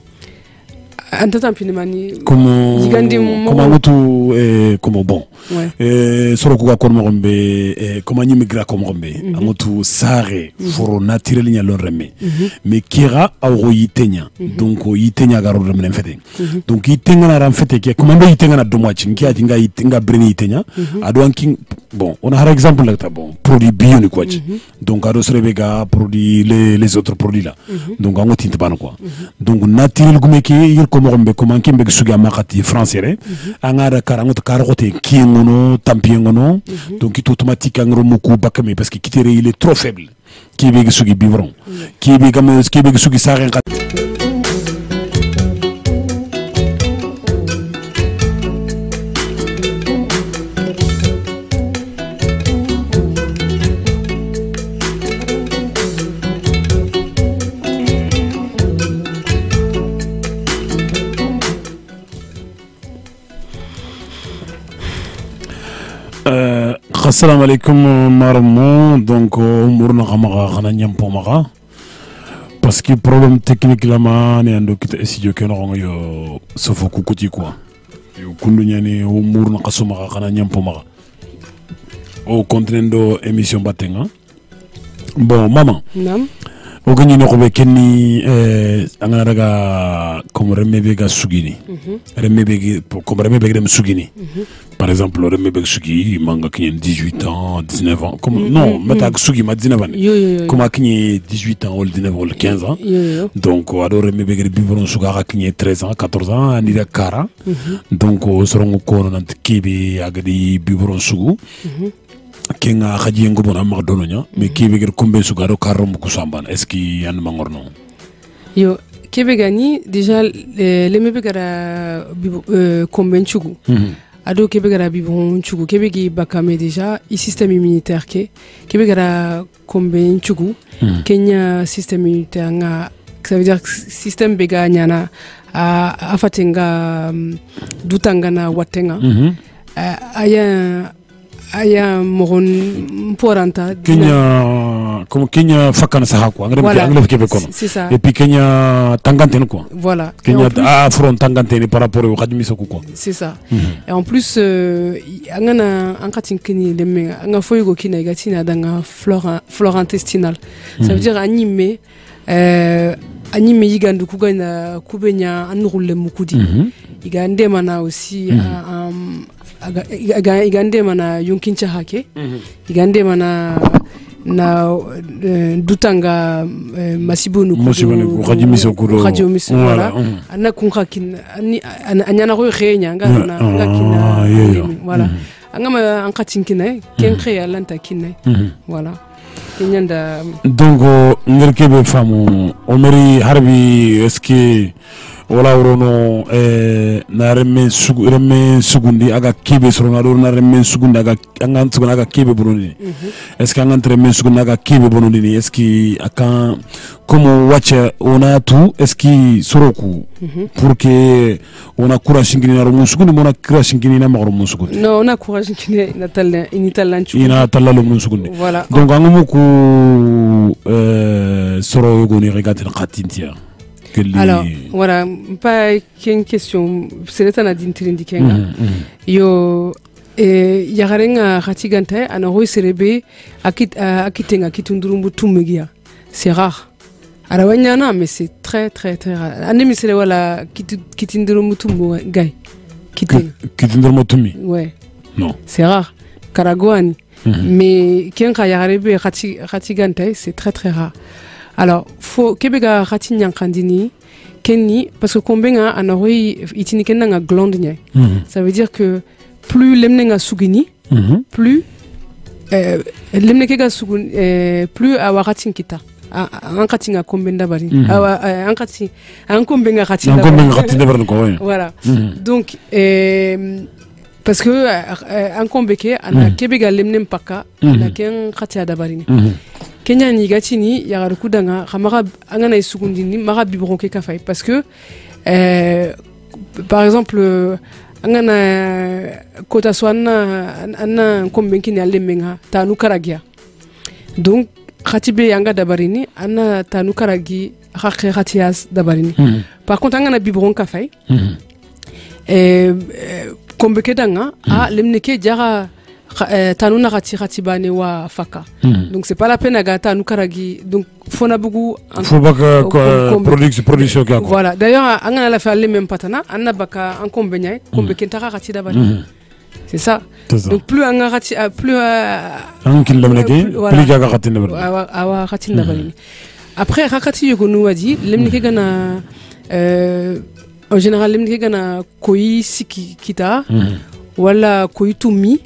anta tampini mani como como mutu eh como bon ouais. eh soro ko ko mo gombe eh como nyimi gra ko mo gombe mm -hmm. amutu sare mm -hmm. foro naturel nya lon reme mm -hmm. mais kira awo yitenya mm -hmm. donc yitenya garo reme fete mm -hmm. donc yitenga na ram fete ke como ndo yitenga na do mochi nki ati nga yitenga breni yitenya mm -hmm. ado anki bon on a par exemple là ta bon produit bio ni quoi mm -hmm. donc ado serebega produit les les autres produits là mm -hmm. donc ango tinte ban quoi mm -hmm. donc naturel gumeke yir ko mo gombe comment kimbe suga makati français angara karango to karote kingono tampiongono donc il automatique angro muku bakame parce que kitere il est trop faible qui be sugi biberon qui be comme qui be sugi saren assalamu alaikum marmo donc murna xamaxa xana ñampo maxa parce que problème technique lama ne ando kita studio ke no yo sofo ku kuti quoi yo kundu ñani o murna xasuma xana ñampo maxa o contenendo émission batenga bon maman nam o gagné no be kenni euh angana daga comme remebe ga sugini remebe comme remebe dem sugini par exemple le remebe sugi manga kinyen dix-huit ans dix-neuf ans comme mm -hmm. non mata sugi ma dix-neuf ans yo, yo, yo. comme kinyen dix-huit ans ou dix-neuf ou quinze ans yo, yo. donc ado remebe ga biberon suga kinyen treize ans quatorze ans ani da kara mm -hmm. donc sorongo ko nant kibi agadi biberon sugu mm -hmm. kenga khaji ngo bona ma dono nya mais kibi ger kombe suga do karom ku sambana est-ce que yan mangorno yo kibi gani déjà les mebe gara kombe chugu ado kebe gara bibon chugu kebe gi bakame déjà i système immunitaire ke kebe gara kombe chugu mm. kenya système immunitaire nga ça veut dire système bega nyana a afatenga um, dutanga na watenga mm -hmm. uh, aya aya moron poranta kenya comme Kenya fakana saha quoi ngare Voilà. anglais kebe kono C'est ça. et puis Kenya tangantene quoi Voilà. Et Kenya en plus- a front tangantene par rapport au khadmi soko quoi C'est ça. Et en plus, euh, angana ankatinkini lemme anga foygo kina igatina danga flore flore intestinale. Ça veut dire animé euh animé yigandu kugana kubenya anurulle mukudi. Igande mana aussi um, aga igande mana yunkincha hake. Igande mana na uh, dutanga uh, masibunu kudo Masibunu khadmi soko khadmi soko voilà ana kunka kin ani anyana ko khenya nga na nga kina voilà angama ankatin kinai ken khaya lanta kinai voilà kenyanda donc ngir kebe famu omeri harbi est-ce que wala worono eh na remme sugu remme sugundi aga kebe sorona do na remme sugundi aga angan suguna aga kebe bononi est-ce que angan remme sugundi aga kebe bononi est-ce que akan como wacha ona tout est-ce que soroku pour que ona courage ngini na romu sugundi mona courage ngini na magro musugundi non on a courage kine na talla ini tallanchu ina tallalo musugundi voilà donc angumu ku euh soro goni regatel khatintia. Alors, voilà, pas qu'une question, c'est le d'intrindi kenga. Yo, et yarenga ratigante, anoro serebe, akit akitenga kitundurumbu tumegia. C'est rare. Alors, wanyana, mais c'est très, très, très rare. Anemi c'est wala kitundurumbu tumu gay. Kitundurumbu tumi. Ouais. Non. C'est rare. Karagoani. Mais kenga yarebe ratigante, c'est très, très rare. Alors, faut kebega rati nyankandini kenni parce que kombenga anori itini kenanga glande nya. Ça veut dire que plus lemnenga sugini, plus euh lemnekega sugun plus awaratin kita. Ankatinga kombenda bari. Awa ankati ankombenga rati. Ankombenga rati de bari ko. Voilà. Donc euh parce que un kombeke ana kebega lemnem paka na ken rati adabarini. Kenya ni gatini ya rukudanga kamara angana isugundini mara bibronke kafai parce que euh, par exemple angana kota swana anna kombenki ni alemenga tanu karagia donc khatibe yanga dabarini anna tanu karagi khakhe khatias dabarini mm-hmm. Par contre angana bibron kafai mm-hmm. euh, kombeke danga mm-hmm. a lemneke jara tanu na khati khati bane wa faka mm. Donc c'est pas la peine à tanu karagi donc fona bugu faut pas production production quoi. Voilà d'ailleurs angana la faire les mêmes patana anna baka en kombenya kombe kentara khati dabani c'est ça. Donc plus anga khati plus un kin lemneke plus jaga khati dabani awa khati dabani après khati yogonu wadi lemneke gana euh en général lemneke gana koi siki kita wala koi tumi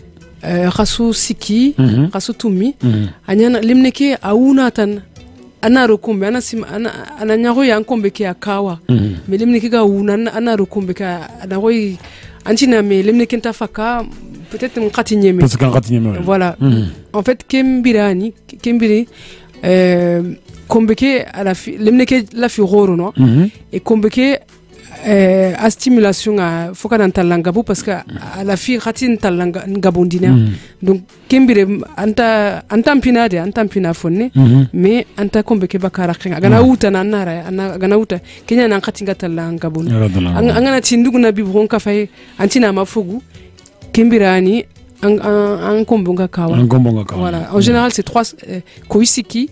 rasu siki rasu tumi anyana limneke auna tan ana rokombe ana sim ana ana nyaro ya nkombe ke akawa me limneke ga una ana rokombe ka ana roy antina me limneke ntafaka peut-être mkati nyeme parce que mkati nyeme voilà en fait kembirani kembiri euh kombeke ala limneke la fi roro no et kombeke Euh, à stimulation à foka dans talangabo parce que à la fille ratin talanga ngabondina mm. Donc kembire anta anta mpinade anta mpina fonne mm-hmm. Mais anta kombeke bakara khenga gana mm. Uta na nara ana gana uta kenya na katinga talanga bon angana tindugu na bibron ka fay antina mafugu kembirani an an kombonga kawa an kombonga kawa voilà en général c'est trois euh, koisiki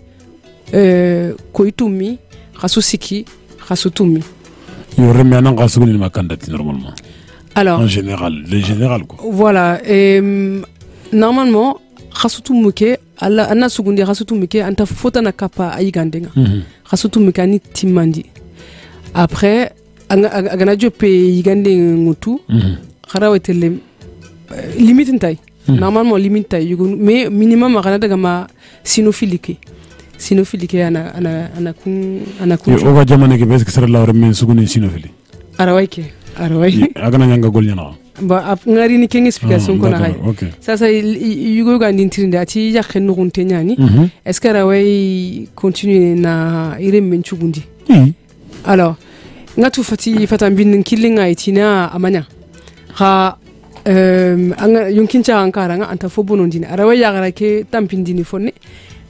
euh koitumi rasusiki rasutumi. Il y aurait maintenant un second makandati normalement. Alors, en général, les général quoi. Voilà. Et normalement, khasutu muke alla anna sugundi khasutu muke anta fota na kapa ayigandenga. Khasutu muke ani timandi. Après, agana jope yigande ngutu. Kharawetele limite ntai. Normalement limite ntai mais minimum agana daga ma sinophilique. Sinophilique ana ana ana kun ana kun o ga jamane ke bes ke sara lawre men suguni sinophili arawai ke arawai agana nyanga golnyana ba ngari ni ken explication ko na hay sasa yugo ga ndintirinde ati yakhe no gunte nyani est-ce que arawai continue na ire men chugundi alors ngatu fati fatambin killinga itina amanya ha euh anga yunkincha ankara nga anta fobono ndini arawai yagara ke tampindini fonne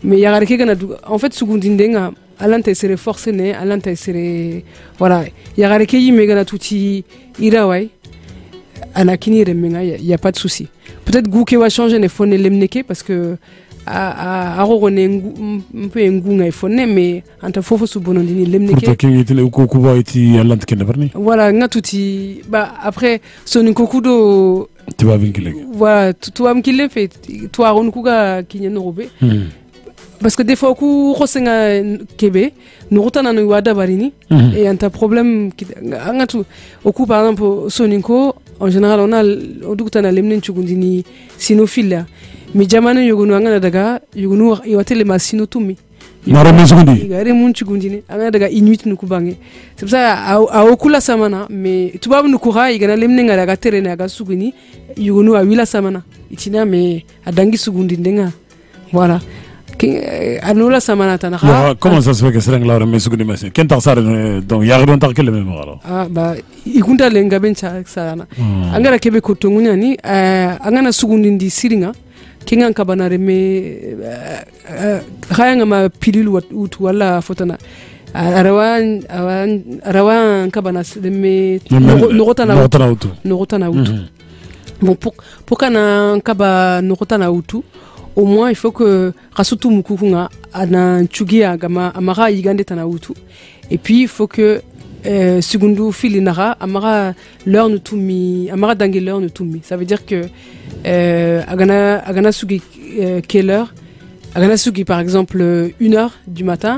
mais yagare ke gana en fait sugundindenga alanta sere force ne alanta sere voilà yagare ke yime gana tuti irawai anakini remenga y a pas de souci peut-être gouke va changer ne fonne lemneke parce que a a rone un peu ngunga fonne mais anta fofo subonondini lemneke pour que yitele ko ko ba iti alanta ke neverni voilà nga tuti bah après soni kokudo tu vas vinkile voilà tu vas mkile fait toi on kuga kinyeno robe parce que des fois ku rosenga kebe no rotana no wada barini et anta problème nga tu oku par exemple soninko en général on a odukutana lemnen chugundini sinophile mais jamana yogonu anga daga yogonu iwatele masino tumi mara mesugundi gare mun chugundini anga daga inuit nuku bange c'est pour ça a okula samana mais tubabu nukura igana lemnen nga daga terene aga suguni yogonu a wila samana itina mais adangi sugundi ndenga voilà anula samana tana ha comment ça se fait que sereng la mais sugundi mais ken tar sar donc ya don tar kele même alors ah bah ikunta lenga bencha sana angara kebe ko tongunya ni angana sugundi ndi siringa kinga kabana reme khayanga ma pililu utu wala fotana arawan arawan kabana reme nogotana utu nogotana utu bon pour pour kana kaba nogotana utu au moins il faut que rasutu mukukunga ana chugia gama amara yigande tana utu et puis il faut que euh, segundu filinara amara l'heure ne tumi amara dangue l'heure ne tumi ça veut dire que euh, agana agana sugi euh, quelle heure agana sugi par exemple une heure du matin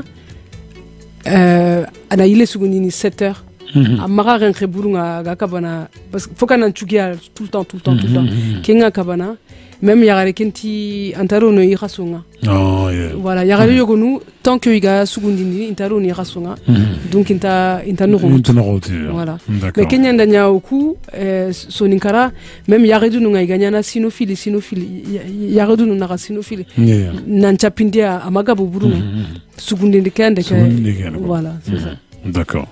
euh, ana ile sugundini sept heures amara rentre burunga gakabana parce faut kana chugia tout le temps tout le temps tout le temps kenga kabana même yagare kenti antaro no irasunga oh yeah voilà yagare mm. yogonu tant que iga sugundini intaro ni irasunga mm. donc inta inta no voilà mais kenya ndanya oku euh, soninkara même yagare du nga iganyana sinophile sinophile yagare du na sinophile yeah nanchapindia amaga buburu mm. sugundindi kende voilà c'est mm. ça d'accord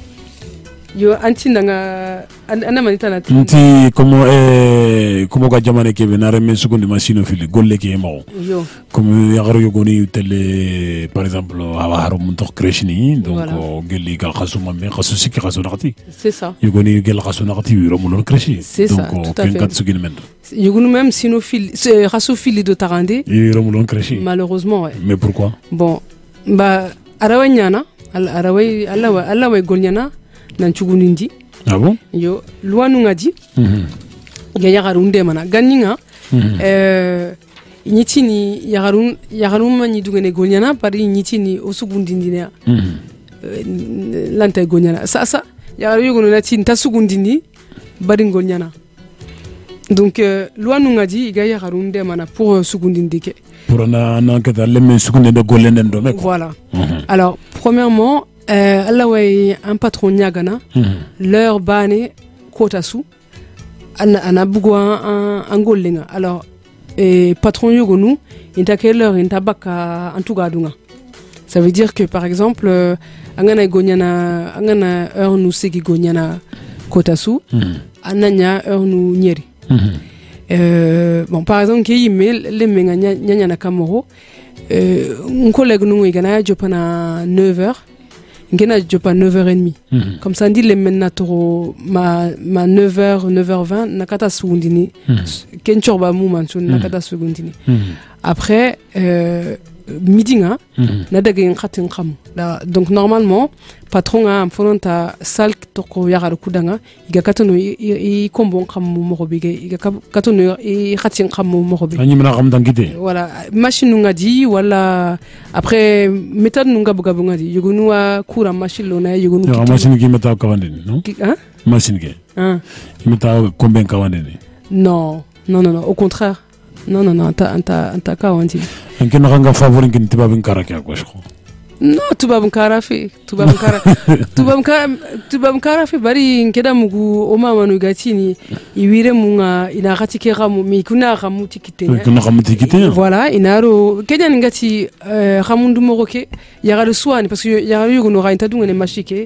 yo anti nanga ana manita na nti como eh como ga jamane ke be na reme seconde machine fili golle ke mawo yo comme yagaro yogoni tele par exemple awa haro mun to crèche donc gelli ga khasuma me khasu siki khasu nakati c'est ça yogoni gel khasu nakati wiro mun crèche donc ken kat sugin men yogonu même sinophile c'est rasophile de tarande wiro mun crèche malheureusement ouais. Mais pourquoi bon bah arawanyana arawai allawa allawa golnyana nan chugunindi ah bon yo luanu ngadi mhm ya yagarun de mana ganinga euh nyitini yagarun yagarun mani dugene golnyana pari nyitini osugundindi ne mhm lanta golnyana sa sa yagaru yogono lati nta sugundindi bari golnyana donc euh, luanu ngadi ga yagarun de mana pour euh, sugundindi ke pour na na que dans les sugundinde golenden do meko voilà mm-hmm. Alors premièrement Euh, Allah way un patron nyagana mm-hmm. Leur bane kotasu ana ana bugwa un gollenga alors et patron yogonu inta keller inta baka antugadunga ça veut dire que par exemple euh, angana gonyana angana heure nu segi gonyana kotasu mm-hmm. ananya heure nu nyeri mm-hmm. euh, bon par exemple ke email le menga nyanya na kamoro euh, un collègue nu igana jopana neuf heures ngena jopa neuf heures trente mm-hmm. Comme ça dit les menatoro ma ma neuf heures neuf heures vingt nakata sugundini mm-hmm. kenchorba mu mansun mm-hmm. nakata sugundini mm-hmm. Après euh, midi nga mm-hmm. na daga ngatin kham donc normalement patron a fonta sal to ko yagar kudanga iga katono i kombo kham mo ko bige iga katono i khatin kham mo ko bige ani mena kham dangite voilà machine nga di wala après méthode nga buga bunga di yugunu wa kura machine lona yugunu ki machine ki meta kawandeni non hein machine ki hein meta combien kawandeni non non non non au contraire non non non anta anta anta kawandi en ken nga favori kin tibabin karaka ko shko non tubabin karafi tubabin kara tubabin kara tubabin karafi bari nkeda mugu o mama no gatini iwire munga ina gatike gamu mi kuna gamu tikite kuna gamu tikite voilà inaro kenya ngati gamundu moroke yagalo swani parce que yagalo yugo no rainta dunga ne mashike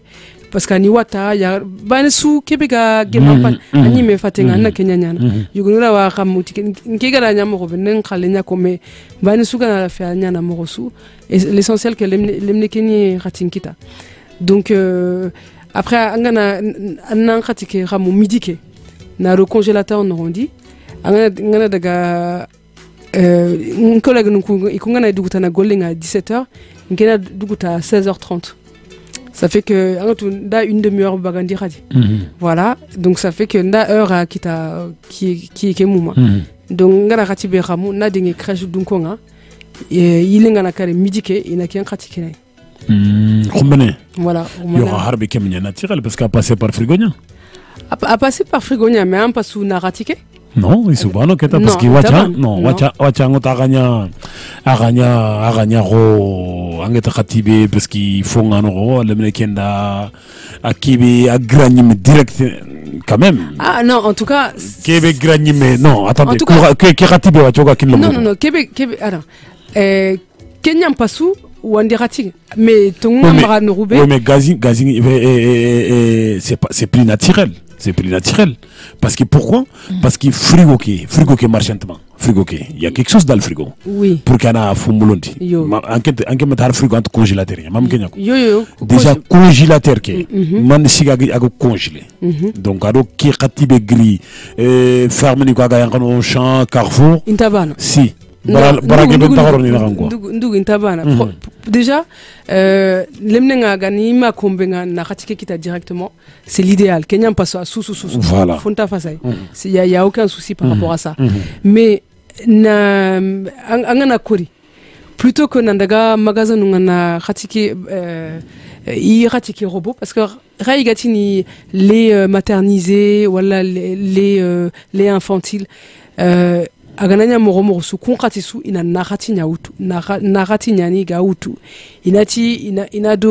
parce que ni wata ya bani su kebega gemampan ani me fatenga na kenya nyana yugunura wa kamuti ngigara nyamo ko benen khalenya ko me bani su kana fa nyana mo su l'essentiel que lemne keni khatinkita donc euh, après angana nan khatike ramu midike na le congélateur on rondi angana ngana daga euh un collègue nous ikungana duguta na gollinga dix-sept heures ngena duguta seize heures trente. Ça fait que da une demi-heure bagandi khadi. Voilà, donc ça fait que da heure qui ta qui qui qui mouma. Donc ngana khati be khamu na dingi crèche dunkonga et yilinga na kare midike ina ki khati kinay. Khombene. Voilà, yo harbi kemnya naturel parce qu'a passé par frigonia. A passé par frigonia mais un pas sous naratike. Non, ils sont pas non parce que wacha non wacha wacha ngota aganya aganya aganya ro angeta khatibe parce qu'il faut ngano ro le mekenda akibi agranyim direct quand même. Ah non, en tout cas kebe granyim non attendez que que khatibe wacha kin non non non kebe kebe alors euh Kenya pasu wandirati mais ton mara no roubé. Oui mais gazi gazi c'est pas c'est plus naturel. C'est plus naturel. Parce que pourquoi? mm. Parce que frigo qui frigo qui marche lentement. Frigo qui il y a quelque chose dans le frigo. Oui. Pour qu'il y ait un fumbulondi. Enquête enquête mettre frigo entre congélateur. Mam kenya. Yo yo. Déjà congélateur qui. Man siga ago congelé. Donc ado qui khatibe gris euh ferme ni kwa ga yango champ Carrefour. Intabana. Si. Déjà euh lemnenga gani ma kombenga na khatike kita directement c'est l'idéal Kenya passe à sous sous sous voilà fonta fasai il y a, y a aucun souci par rapport à ça mais na angana kori plutôt que nandaga magasin ngana khatike euh i khatike robot parce que raigatini les maternisés wala les les les infantiles euh agananya moromo su kunqatisu ina nakhati nyautu nakhati nyani gautu inati ina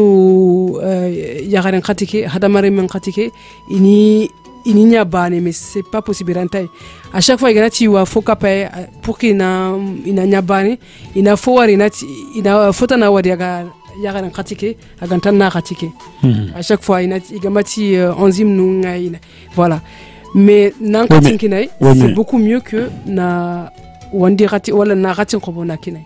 inado yagaren khatike hadamare men khatike ini ininya bane mais c'est pas possible rentai à chaque fois iganati wa foka pa pour que ina ina nyabane ina fowari inati ina fota na wadi yaga yagaren khatike aganta na khatike à chaque fois inati igamati enzyme nu ngaina voilà. Mais nankatin kinai c'est beaucoup mieux que na wandirati wala na ratin ko bona kinai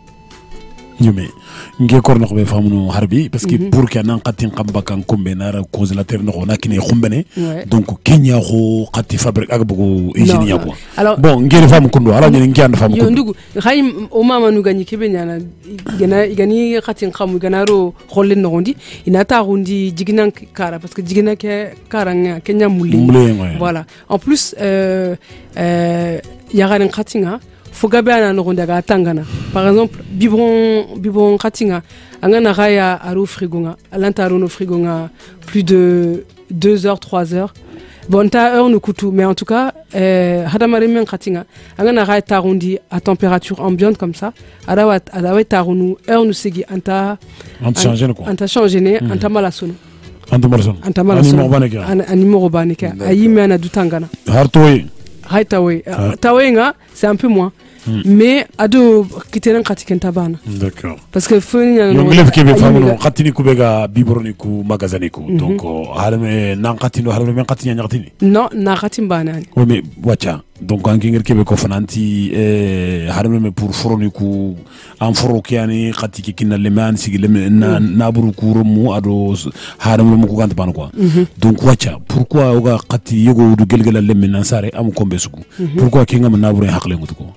yumi nge korno ko be famuno harbi parce que pour que nankatin kamba kan kombe na congélateur no na kinai khombene donc kenya ko khati fabrique ak bugo ingénieur quoi bon nge famu kundo ala ni ngi and famu yo ndugu hay o mama nu gani kebe nyana gana igani khatin khamu ganaro kholle no gondi inata gondi jiginan kara parce que jigina ke karanga kenya mulli voilà en plus euh euh yagaren khatinga fogabe ana no gonda tangana par exemple biberon biberon khatinga angana raya aro frigonga alantaro no frigonga plus de deux heures trois heures bon ta heure no kutu mais en tout cas euh hadamare men khatinga angana raya tarundi à température ambiante comme ça arawa arawa tarunu heure no sigi anta anta changer quoi anta changer ne anta malasono anta malasono anta malasono animero baneka ayime ana dutangana hartoy haytawe tawenga c'est un peu moins Mm. Mais ado kitenen khatiken tabana d'accord parce que foni na no ngelev kebe famuno khatini kubega biboroni ku magazani ku donc halme nan khatino halme men khatini nyartini non na khatim banani o me wacha donc an ngel kebe ko fananti euh halme me pour foroni ku en foro kiani khatiki kinna le man sigi le na naburu ku romu ado halme mo ku gant ban quoi donc wacha pourquoi oga khati yego du gelgela le men sare am kombe suku pourquoi kinga naburu hakle ngutu ko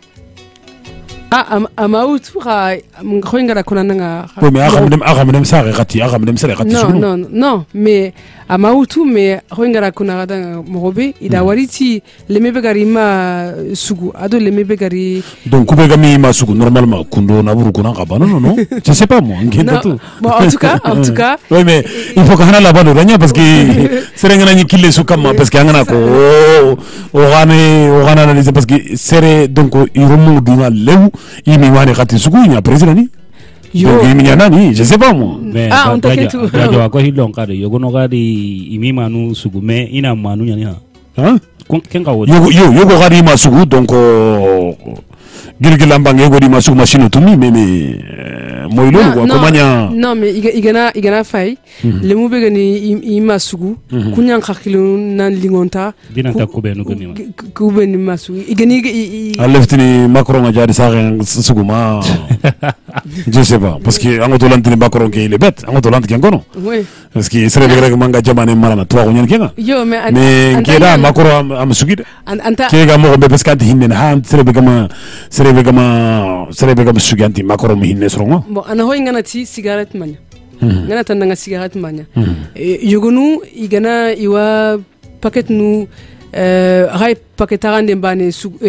ah ama outura ngoinga la konanga oui mais agam dem agam dem sare khati agam dem sare khati non non non mais ama outu mais ngoinga la konanga da morobe ida wariti le mebegari ma sugu ado le mebegari donc kubega mi ma sugu normalement kundo na buru kuna ka non non je sais pas moi ngenda tout bon en tout cas en tout cas oui mais il faut que hana la bado ranya parce que serenga ni kille sukama parce que ngana ko o gane o gana analyser parce que sere donc iromu dina lew imi wani khati sugu nya president ni yo imi nyana ni je sais pas moi mais ah on t'inquiète tout ya ko hilon kade yo gono kadi imi manu sugu mais ina manu nya ni ha hein kenga wo yo yo yo ko kadi ma sugu donc gilgil ambange godi masu machine tumi mais mais moy lolu quoi comment non mais igana igana fay le mu begani imasugu kunyan khakilo nan lingonta dinanta kubenu gani kubenu masu igani aleftini Macron a jadi saxen suguma je sais pas parce que angoto lantini Macron ke il est bête angoto lant ken kono oui parce que sere be rek manga jamane marana to nyen kenga yo mais mais keda Macron am sugide anta kega mo be parce que anti hinne ha sere be gama sere be gama sere be gama suganti Macron mi hinne srongo bon ana hoy ngana ti cigarette manya ngana tan nga cigarette manya yogonu igana iwa paquet nu euh ray paquet arande mbane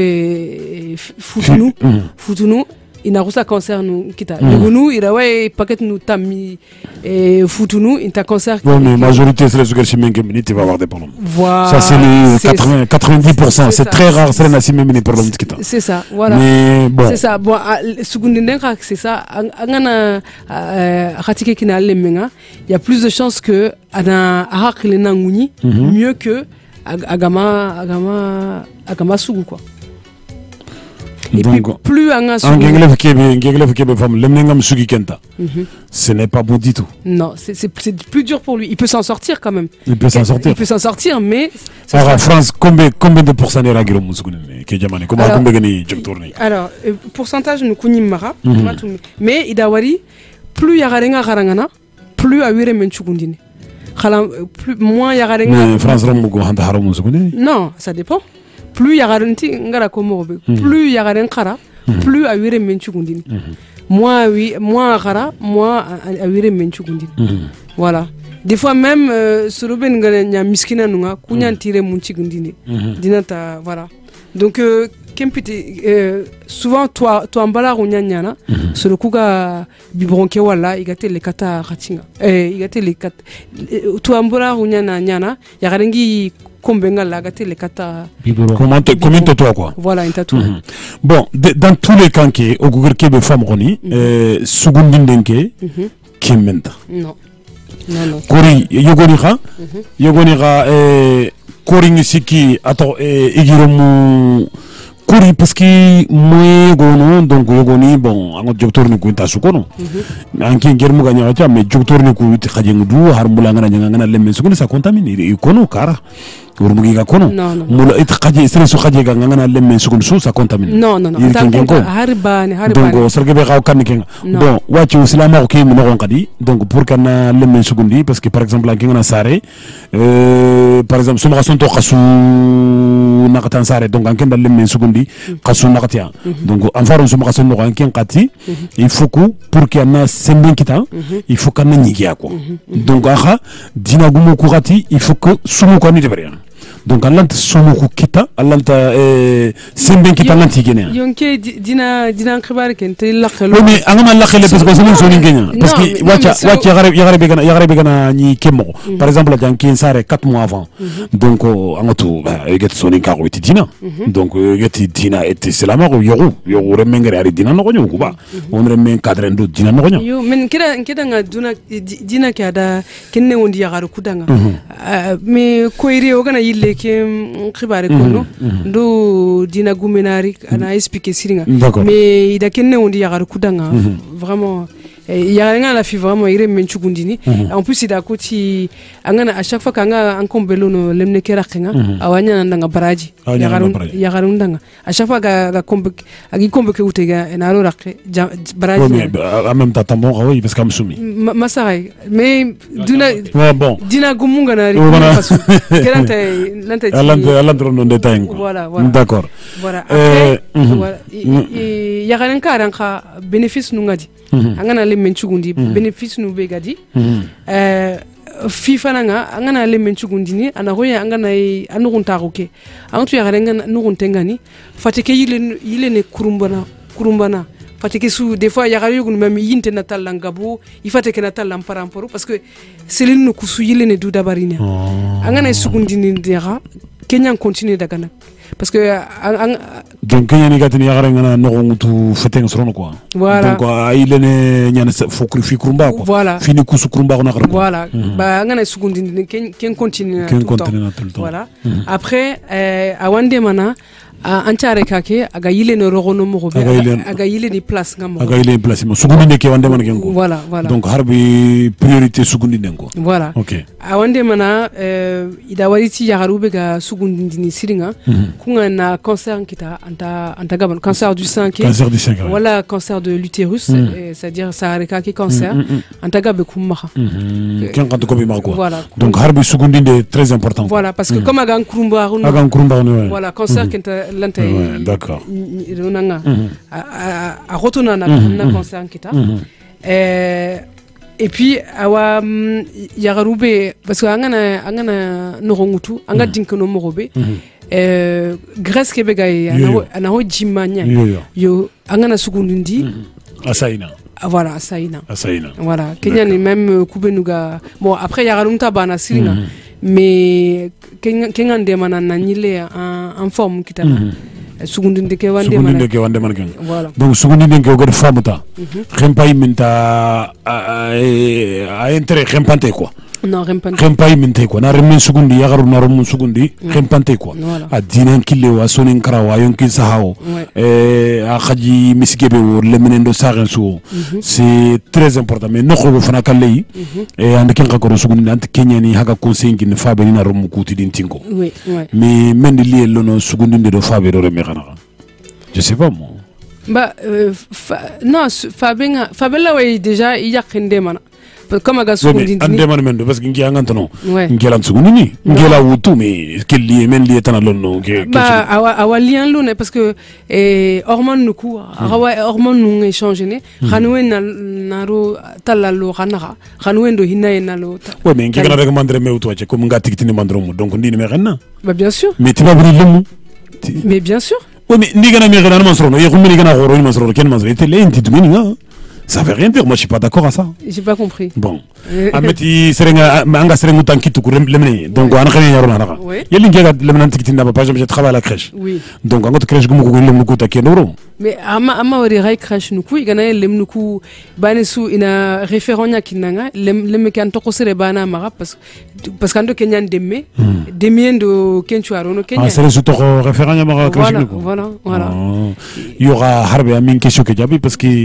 futunu futunu ina rusa cancer nu kita yogonu irawe paquet nu tami futunu inta cancer bon mais majorité c'est les sugar chimiques minute va avoir des problèmes voilà ça c'est les quatre-vingts quatre-vingt-dix pour cent c'est très rare c'est la chimie mini problème kita c'est ça voilà mais bon c'est ça bon seconde ndenga c'est ça ngana khatike kina lemenga il y a plus de chances que ana hakile na nguni mieux que agama agama agama sugu quoi. Et donc, puis plus anga sugu ngengele kebe ngengele kebe fam lemnengam sugi kenta ce n'est pas bon du tout. Non, c'est c'est c'est plus dur pour lui, il peut s'en sortir quand même. Il peut s'en sortir. Il peut s'en sortir mais alors en France combien combien de pourcentage la giro musugune ke jamane comment combien gani joktorni. Alors pourcentage nous kunimara mais idawari plus yagarenga garangana plus a wire menchugundine. Plus moins yagarenga mais France romu go handa haramu musugune. Non, ça dépend. Plus yagaranti ngara ko mobe plus yagaren khara plus a wire menchugundine. Moins oui moins khara moins a wire menchugundine. Voilà. Des fois même solo ben ngala nya miskina nunga kunya tire munchigundine. Dinata voilà. Donc euh, kempiti euh, souvent toi toi mbala runya nyana sur le kuga bibronke wala igate le kata khatinga eh igate le kat toi mbala runya nyana yagarengi kombenga la gate le kata comment comment toi quoi voilà un tatou mm-hmm. Bon de, dans tous les cas que au gouvernement be femme roni euh sugundindenke kementa non non non kori yogoni kha yogoni kha euh kori ngisiki ato igiromu kuri parce que moi gono donc yogoni bon ango docteur ni ko ta sukono anki germu ganya cha mais docteur ni ko ti khajengu har mulanga na ngana lemme sukono ça contamine i kono kara urmu gi ga kono mula it khaje sere su khaje ga ngana lemme sukono su ça contamine non non non harbani harbani donc serge be xaw kan kenga bon wachi islama ko kim no qadi donc pour kana lemme sukondi parce que par exemple anki ngana sare euh par exemple suma son to khasu nakatan sare donc anki dal lemme sukondi khasu nakatia donc en faron suma khasu no anki qati il faut que pour qu'il y en a semben kita il faut kana nyigia quoi donc aha dina gumo ko qati il faut que sumu ko ni devrait donc allant sumuku kita allant euh semben kita lanti gene yonke dina dina khibar ken te lakhelo mais angama lakhele parce que c'est soni genya parce que wacha wacha yagare yagare begana yagare begana ni kemo par exemple la jankin sare quatre mois avant donc angatu get soni ka ko dina donc get dina et c'est la maro yoru yoru remengere ari dina no gonyo ko ba on remen cadre ndo dina no gonyo yo men kida kida nga duna dina kada kenne wondi yagare kudanga mais ko iri o gana yille ke khibare kono ndo dina gumenari ana expliquer siringa mais ida kenne wondi yagar kudanga vraiment yarenga la fi vraiment ire menchugundini en plus ida koti angana à chaque fois kanga ankombelo no lemne kerakenga awanya ndanga baraji yagarun yagarun ndanga à chaque fois ga ga kombe agi kombe ke utega na lo rakke baraji en même temps tamon oui parce que sumi masaray mais dina bon dina gumunga na ri kerante lante alante alante no détail voilà voilà d'accord voilà après voilà yagaren karanka bénéfice nu ngadi angana le menchugundi bénéfice nu begadi euh fifa nanga angana le menchugundini ana hoya angana anugunta roke antu yagarenga nuguntengani fatike yile yile ne kurumbana kurumbana fatike su des fois yagare yugun même yinte natal langabu ifateke natal lamparamporo parce que selin nu kusu yile ne duda barina angana sugundini dira Kenya continue dagana parce que donc Kenya ni gatini yagare ngana no ngutu feteng sorono quoi voilà donc il ne nyana fokri fi kurumba quoi voilà fini kusu kurumba na khara voilà ba ngana sugundini Kenya continue tout le temps voilà après euh awande mana anchare kake aga yile no rogono mo be aga yile ni place ngam aga yile place mo sugundi ne ke wande man gen ko voilà voilà donc harbi priorité sugundi den ko voilà ok awande mana euh ida wariti ya harube ga sugundi ni siringa kunga na cancer kita anta anta gaban cancer du sein cancer du sein voilà cancer de l'utérus c'est-à-dire ça areka ki cancer anta gabe kumma ken kan ko bi ma ko donc harbi sugundi de très important voilà parce que comme aga nkurumba aga nkurumba voilà cancer kenta lante d'accord runanga a rotona na na cancer kita euh et puis awa yagarube parce que angana angana norongutu anga dinkono morobe euh Grèce kebegay ana ho jimanya yo angana sugundundi asaina voilà asaina asaina voilà Kenya ni même kubenuga bon après yagarumta bana siringa mais Kenya ndemana na nyile en forme kitana sugundinde ke wande man sugundinde ke wande man gen voilà donc sugundinde ke god famuta xempay minta a intérêt xempante quoi non xempante xempay minte quoi na remen sugundi yagaru na rom sugundi xempante quoi a dinan kille wa sonin karawa yonki sahawo euh a khaji misigebe wo lemenendo sagen so c'est très important mais no ko fana kalle et and ken ko sugundi ant kenya ni haga conseil ni fabe ni na rom kuti din tinko oui oui mais mendi lié lono sugundi de fabe do me kana je sais pas moi bah euh, non fabenga fabella way déjà yakende mana comme aga sugundi ande man mendo parce que ngi angantano ngelam sugundi ni ngela wutu mais kelli men li etana lonno ke bah awa awa lien lune parce que eh hormone nuku awa hormone nu échanger ne xanwe na naro talalo xanaxa xanwe ndo hinaye nalo ouais mais ngi kana rek mandre me wutu wace comme nga tikitini mandro mo donc ndini me xenna bah bien sûr mais tu vas brûler lemu mais bien sûr ouais mais ni gana me xena man soro ye xumni gana xoro ni man soro ken man soro te lenti dumini nga ça veut rien dire, moi je suis pas d'accord à ça. J'ai pas compris. Bon. Ameti serenga anga serengu tankitu ku lemne donc on xene yaro na raxa yeli ngega lemna tikitinda par exemple je travaille à la crèche. Oui. Donc angot crèche gumu ko lemnu ko takeno. Mais ama ama wari ray crèche nuku igana lemnu ku banesu ina référonya kinanga lem lemme kan to ko sere bana mara parce parce qu'ando kenyan demme demiendo kenchu arono kenya. Ah c'est surtout référonya mara crèche nuku. Voilà, voilà. Il y aura harbe amin question que jabi parce que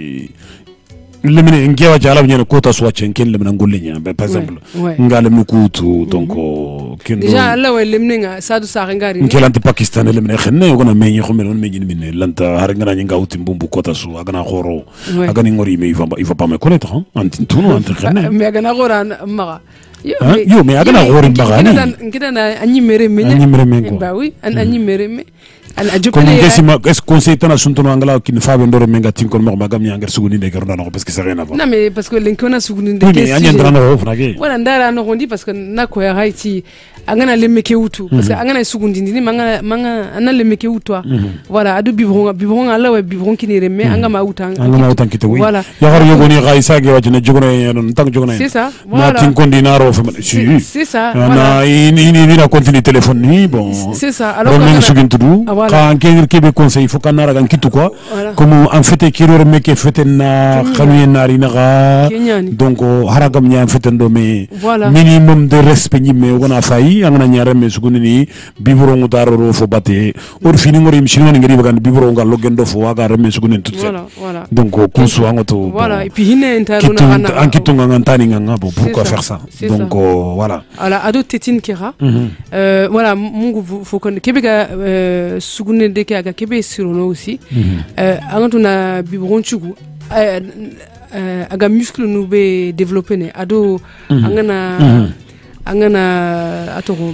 lemene ngewa jala nyene kota swatch ken lemena ngolenya par exemple ngale mukutu donc ken déjà la way lemninga sadu sa ngari ngelanti pakistan lemene xenne yogona meñi xumel on meñi minne lanta har ngana nga uti mbumbu kota su agana xoro agani ngori me il va il va pas me connaître hein antin tuno antin xenne mais agana xora mara yo mais agana xori mbagani ngida na anyi mere meña anyi mere men bah oui anyi mere me comme gesima est-ce conseil tana suntono angala kin fabe ndoro menga tinkon mo magam nyangar suguni de garna no parce que ça rien à voir non mais parce que linkona suguni de mais anyen drano ho frage wala ndara no gondi parce que nako ya haiti angana lemeke utu parce que angana suguni ndini manga manga ana lemeke utwa voilà adu bibron bibron ala we bibron kini remme anga ma utang anga ma utang kite oui voilà ya har yogoni gaisa ge wajina jogona non tang jogona c'est ça voilà na tinkon dinaro fa si c'est ça voilà ini ini na continue téléphone ni bon c'est ça alors que suguni tudu quand quelqu'un qui be conseil faut qu'on aragan kitu quoi comme en fait kiror meke fete na xanuye nari na donc haragam nya fete ndo me minimum de respect ni me wona fayi angana nyara me suguni ni biboro ngutaro fo batte or fini ngori mchino ngiri bagan biboro ngal logendo fo waga reme suguni tout ça donc kunsu angoto voilà et puis hine intaro na ana ankitu ngantani nganga pourquoi faire ça donc voilà ala ado tetine kera euh voilà mungu faut qu'on kebega suguni de aga kebe sirono aussi euh angantuna biberon chugu euh aga muscle nu be développer ne ado angana angana atoro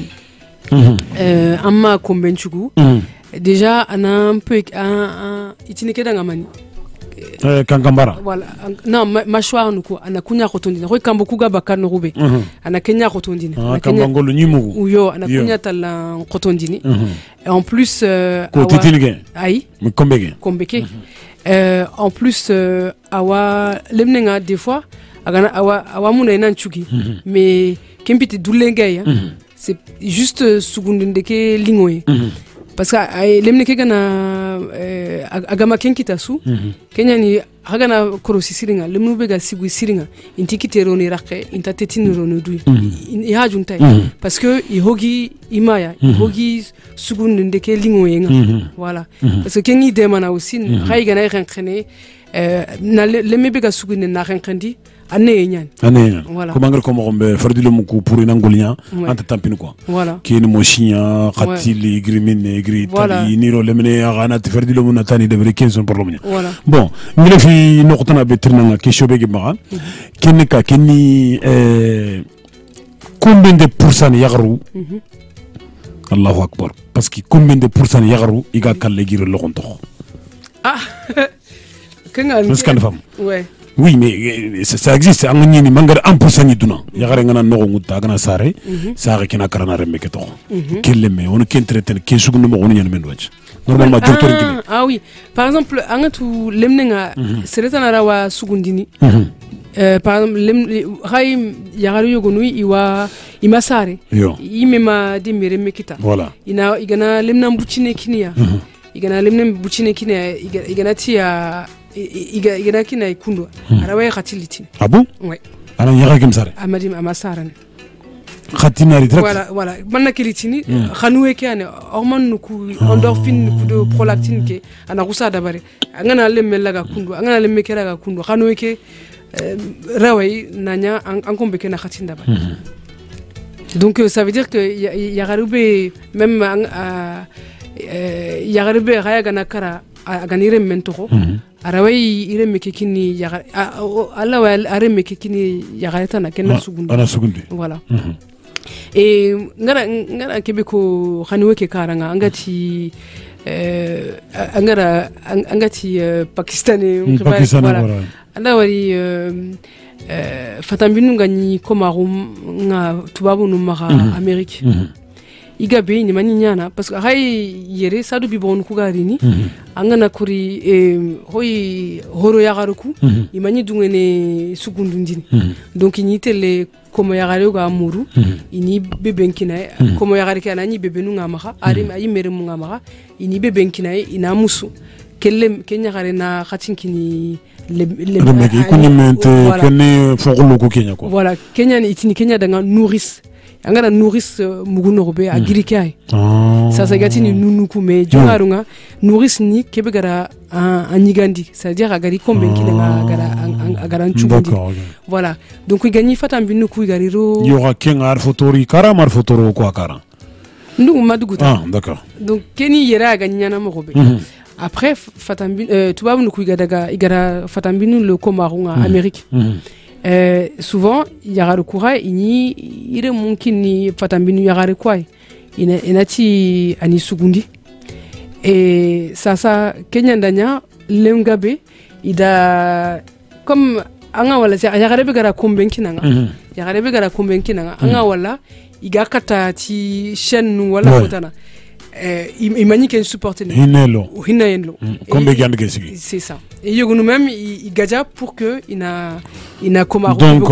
euh amma komben chugu déjà ana un peu un itinike dangamani euh kangambara voilà non mâchoire nuko ana kunya kotondina ko kambo kuga bakano rube ana kenya kotondina ana kenya ngolo nyimu uyo ana kunya tala kotondini et en plus euh ko titinike ai kombege kombeke euh en plus euh, awa lemnenga des fois agana awa awa muna ina nchuki mais kempiti dulenga c'est juste sugundindeke lingoy parce que lemne ke gana euh, agama kenkita su kenya ni hagana korosi siringa lemnu bega sigu siringa inti kitero ni raqe inta tetini ronu du i hajuntai parce que i hogi imaya i hogi sugun ndeke lingo yenga voilà parce que kengi demana aussi haigana renkene na lemme bega sugun na renkandi ane nyan ane voilà ko mangal ko mo gombe fardilo mu ko pour inangolinya anta tampini quoi voilà kini mo shinya khatili grimine gri tali niro lemene agana fardilo mu natani de quinze problème bon ngile fi noqtana be tirnanga question be gimaga kenni ka kenni euh combien de pourcent yagaru Allahu akbar parce que combien de pourcent yagaru iga kalle gire lo konto ah kenga parce que femme ouais oui mais ça existe en ni mangar un pour cent duna yagare ngana no ngutta gana sare sare kina karana rembe ke to kelle me on ken traiter ke sugno mo on ñan men wacc normalement docteur ah, ah oui par exemple angatu lemnenga seretana rawa sugundini euh par exemple lem hay yagare yogonu iwa imasare imema de mere mekita voilà ina igana lemna mbucine kiniya igana lemna mbucine kiniya igana tia iga iga kina ikundo arawaye khatilitini ah bon ouais ana yaga kim sare amadi amasarane khatina ri direct voilà voilà manna kilitini khanoué kane hormone ku endorphine ku de prolactine ke ana kusa dabare angana lemme laga kundo angana lemme kera ga kundo khanoué ke raway nanya ankombe ke na khatinda ba donc ça veut dire que yagarube même yagarube raya gana kara aganire mentoko arawai ire mekekini ya alla wa are mekekini ya gareta na kenna sugundi ana sugundi voilà et ngara ngara kebeko khaniwe ke karanga angati euh angara angati pakistani voilà alla wari euh fatambinu ngani komarum nga tubabu no mara amerique igabe ni maninyana parce que hay yere sadu bibon ku garini angana kuri e hoy horo yagaruku imani dungene sugundu ndini donc ni tele komo yagare ga muru ini bebenkina komo yagare kana ni bebenu ngamaha ari ayi mere mu ngamaha ini bebenkina ina musu kelle kenya gare na khatinkini le le meki kunyamente kenne fogulu ku kenya ko voilà kenya ni itini kenya danga nourrice angana nourrice muguno robe agirikai ça ça gati ni nunuku me jongarunga nourrice ni kebegara anigandi ça veut dire agari kombe kinanga agara agara nchugundi voilà donc il gagne fatambinu ku gariro yora kengar fotori karamar fotoro ko akara ndu maduguta ah d'accord donc keni yera ganyana mo robe après fatambinu euh, tubabu nuku igadaga igara fatambinu le komarunga Amérique Euh, souvent yagare kura ini ire munkini fatambinu yagare kwai ina inati ani sugundi et ça ça Kenya ndanya lengabe ida comme anga wala yagare be gara kombenki nanga yagare be gara kombenki nanga anga wala iga kata ti chaîne wala kotana euh imani ken supporter hinelo hinelo kombe gande kesigi c'est ça et yogunu même il gaja pour que ina ina komaru donc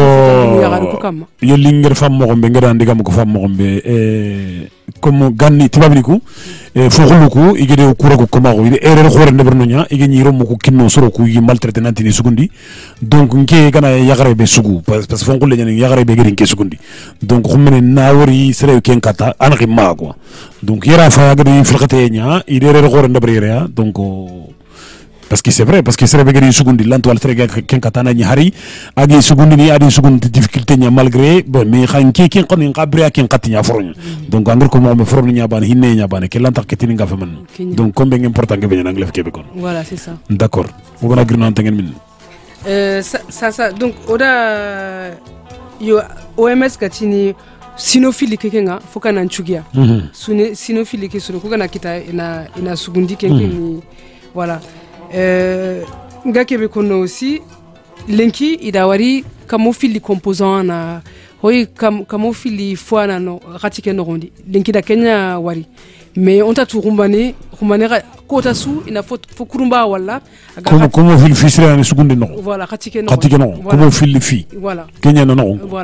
yo linger fam mo gombe ngara ndigam ko fam mo gombe euh comme ganni tibabniku e foguluku igede ko ko komaru ide erreur khore ndeberno nya ige nyiro mo ko kinno soro ku yi maltraité nantini sugundi donc nke gana yagare be sugu parce que fongulle nya yagare be gede ke sugundi donc khumene nawori sere ken kata anri ma quoi donc yara fa gade firqate nya ide erreur khore ndebre donc parce que c'est vrai parce que c'est vrai sugundi l'antoile très ken katana ni hari agi sugundi ni adi sugundi difficulté nya malgré bon mais khanki ken qon ngabre ken katinya foronya donc angor ko mo forno nya ban hinne nya ban ke lantak ketini nga fa man donc comme ben important nga ben anglais kebe kon voilà c'est ça d'accord mo gona grina tangen min euh ça ça donc oda yo O M S katini sinophile kenga fokana nchugia sune sinophile ke sunu kugana kita ina ina sugundi kenke ni voilà euh ngakebe kono aussi lenki idawari kamofili composant na hoy kam kamofili foana no ratike no rondi lenki da Kenya wari mais on t'a tout rumbane rumbane kota su ina fo kurumba wala comme comme fil fisra ni sugunde no voilà ratike no ratike no comme fil fi voilà Kenya no no voilà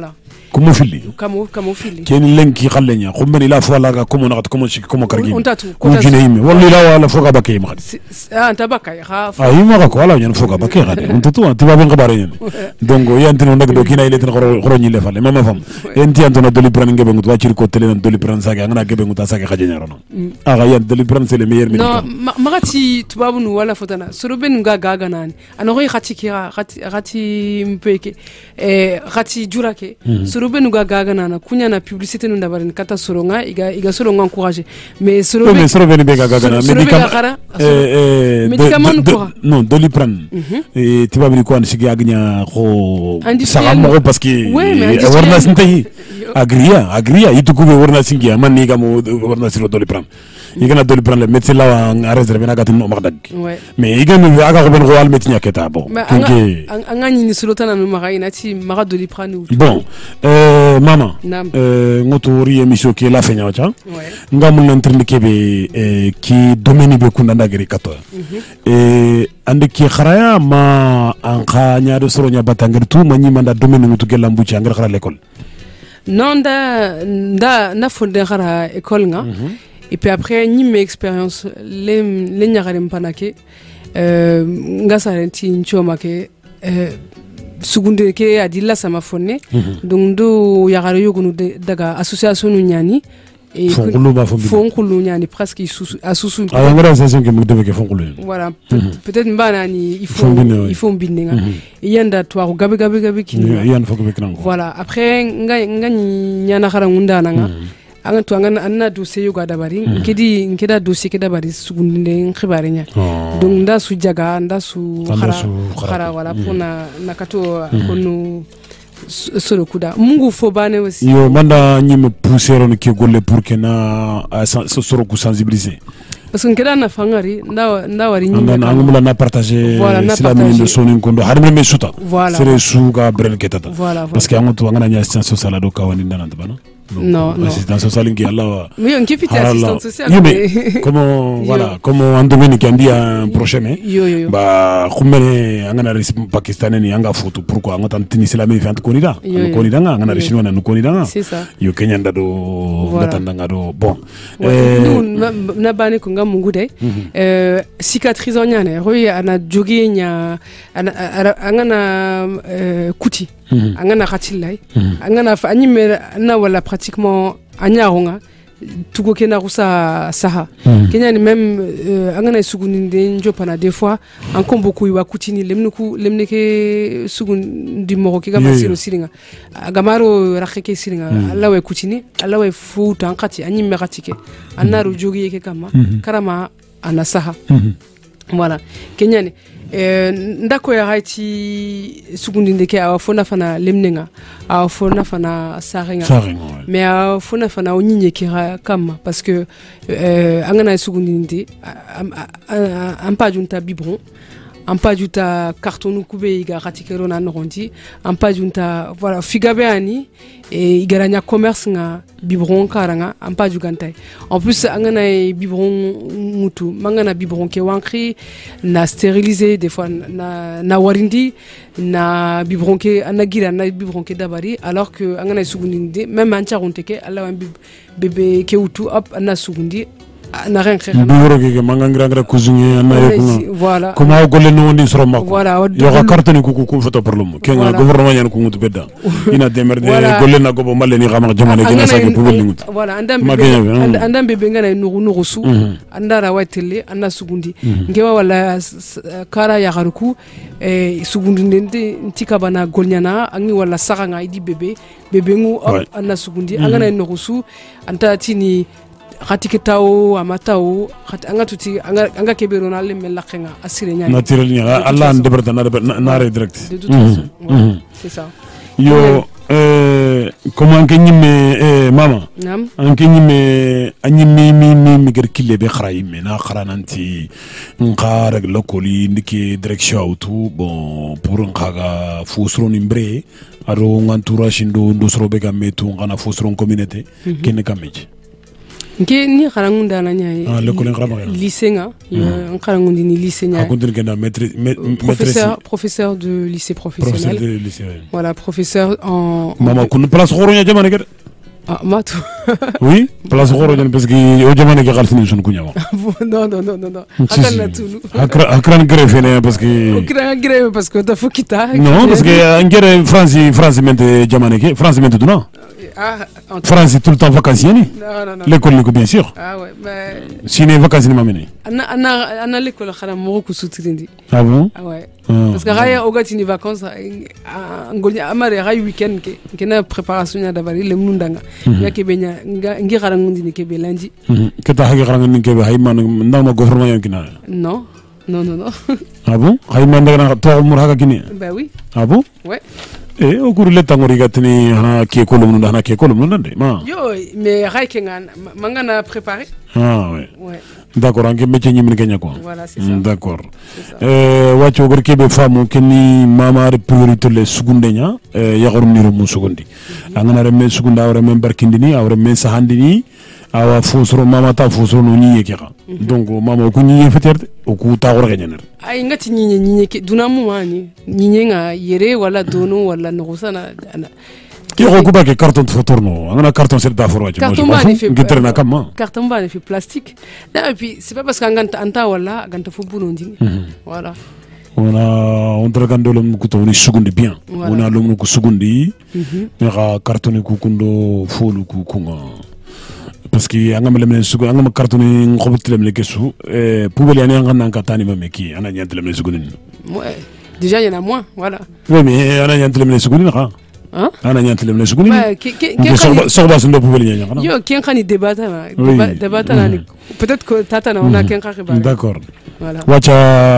Comment fili Comment comment fili Ken lenki khallenya khumben ila fo la ga como na como shik como kargi on tatu ko jine yime walli la wala fo ga bakay ma ah tabaka ya ah yima ga ko wala nyen fo ga bakay ga on tatu ti ba ben xabare nyen donc yantino ndag do kina ile tin xoro xoro ñi le fale mama fam enti antona doli pran ngebe ngut wacir ko tele nan doli pran saga ngana gebe ngut saga xajenya rono ah ga yan doli pran c'est le meilleur médicament non magati tubabu nu wala fotana soro ben nga gaga nani ano roy khati kira khati khati mpeke eh khati jurake soro ben nga gaga nana kunya na publicité nu ndabarin kata soronga iga iga soronga encourager mais soro mais soro ben be gaga na médicament eh médicament quoi non doliprane et tubabu ni ko an sigi agnya ko saga mo parce que warna sintai agria agria itu ko warna singi man ni gamo warna siro doliprane igana doliprane le médecin la en réserve na gatin no magdag mais igana aga ko ben ko al médecin yaketa bon kinge anga ni siro tan no maga inati maga doliprane bon euh mama euh ngoto ri émission qui la feña cha ngamul nan trinde kebe ki domaine be kunda gari kato e ande ki kharaya ma an kha nyaado soro nya batangir tu ma nyi manda domaine ngutu gelambu ci ngar khara l'école non da da na fonde khara école nga et puis après nyi mes expérience les les nyagare mpanake euh ngasa renti nchoma ke euh sugunde ke adilla sama fonne donc do yagare yogunu daga association nyani et fonkulu nyani presque asusu ah ngara association ke mudebe ke fonkulu voilà peut-être mbana ni il faut il faut mbinenga yanda to ko gabe gabe gabe kini yan foko be knan voilà après nga nga nyana khara ngunda nanga anga to anga anna dossier yoga dabari kedi nkeda dossier keda bari sugunde khibare nya donc nda su jaga nda su khara khara voilà pona nakato konu solo kuda mungu fo bane aussi yo manda nyime pousser on ki golle pour que na so soro ku sensibiliser parce que keda na fangari nda nda wari nyime na ngumula na partager islam de sonin kondo harme me suta sere suga brel ketata parce que angoto ngana nya assistance sociale do kawani ndananta bana non non assistance sociale ngi Allah mais on qui fait assistance sociale mais comment voilà comment en domaine qui andi un prochain bah khumene ngana ris pakistanais ni anga photo pourquoi ngata tini islam fi ant konida konida ngana rishino na konida c'est ça yo kenya ndado ngatanda ngado bon euh na bane ko ngam ngude euh cicatrice onyane roy ana jogi nya ngana kuti angana khatillay angana fa anyime na wala pratiquement anyaronga tugo kena rusa saha kenya ni même angana suguninde njopana des fois encore beaucoup iwa kutini lemnuku lemneke sugundi moko ki gama siro siringa gamaro rakheke siringa alla we kutini alla we fu tankati anyime khatike anaro jogi yeke kama karama ana saha voilà kenya ni eh ndako ya haiti sugundi ndeke awafona fana lemnenga awafona fana sarenga mais awafona fana onyinye kira kama parce que euh angana sugundi ndi ampa junta biberon ampa junta carton kube iga ratikero na nondi ampa junta voilà figabe ani et igaranya commerce nga biberon karanga ampa jugantai en plus angana biberon mutu mangana biberon ke wankri na stériliser des fois na na warindi na biberon ke anagira na biberon ke dabari alors que angana sugundinde même ancharonte ke ala wa bébé ke utu hop na sugundi na rien créer biberon ke mangangra ngra kuzunye na yeko voilà comment golle no ndi soro mako voilà yo ka carte ni kuku ku foto problème ke nga gouvernement yan ku ngutu bedda ina demerde golle na gobo malle ni xama jamane gina sagi pour ni ngutu voilà andam andam bebe ngana nuru nuru su andara watele anna sugundi ngewa wala kara ya garuku e sugundi ndende ntika bana golnyana angi wala saranga idi bebe bebe ngu anna sugundi angana nuru su anta tini khatiketao amatao khat anga tuti anga anga kebero na le melakenga asire nyani naturel ni Allah ndeberta na na direct c'est ça yo euh comment que nyime eh mama nam anke nyime anyimi mi mi mi ger kille be khray me na kharananti nqa rek lokoli ndiki direction auto bon pour nqaga fusro nimbre aro ngantura shindo ndosro be gametu ngana fusro communauté kene kameji nke ni kharangunda na nya ah le collègue rama lycée nga kharangundi ni lycée nya akundin kenda maîtrise professeur professeur de lycée professionnel professeur de lycée voilà professeur en mama kun place khoro nya jamane ke ah matu oui place khoro nya parce que o jamane ke khalsini sun kunya non non non non non akana tulu akra akran greffe ne parce que akran greffe parce que ta fukita non parce que ngere France France mente jamane ke France mente duna ah France tout le temps vacances ni non non non l'école ni bien sûr ah ouais mais si les vacances ni mamene ana ana ana l'école khana mo ko sutrindi ah bon ah ouais parce que raya ogati ni vacances ngoli amare ray weekend ke kena préparation ya dabari le mundanga ya ke benya ngi kharangundi ni ke belandi ke ta hagi kharangundi ni ke be hayman ndama gouvernement yankina non non non non ah bon hayman ndana to mur haga kini bah oui ah bon ouais eh o guru le tangori gatini ha ke kolum nda na ke kolum nda ma yo mais ray ke ngana mangana préparer ah ouais ouais d'accord ange métier ñi min kenya quoi voilà c'est ça d'accord euh wacho gor kebe famu kenni mama re priorité le sugundenya euh yagorum ni rum sugundi angana re me sugunda awre men barkindini awre men sahandini awa fosro mama ta fosro no ñi yekeka donc mama ko ñi yefeterde o ku ta gor ganyaner ay ngati ñi ñi ke dunamu mani ñi nga yere wala dono wala no sana ki ko ku ba ke carton de photo no angana carton c'est da foro wacho carton ba ni fait ngeterna kama carton ba ni fait plastique et puis c'est pas parce qu'anganta anta wala ganta fu buno ndini voilà on a on dragando le mukuto ni sugundi bien on a le muku sugundi mais ra carton ku kundo folu ku kunga parce que angam lemne sugu angam carton ngobit lemne kesu euh poubelle yani ngana katani mameki ana nyant lemne suguni ouais déjà il y en a moins voilà oui mais ana nyant lemne suguni ha hein ana nyant lemne suguni bah qui qui sorba sundo poubelle nyanya kana yo qui ngani débat débat na peut-être que tata na on a qu'un carré d'accord voilà wacha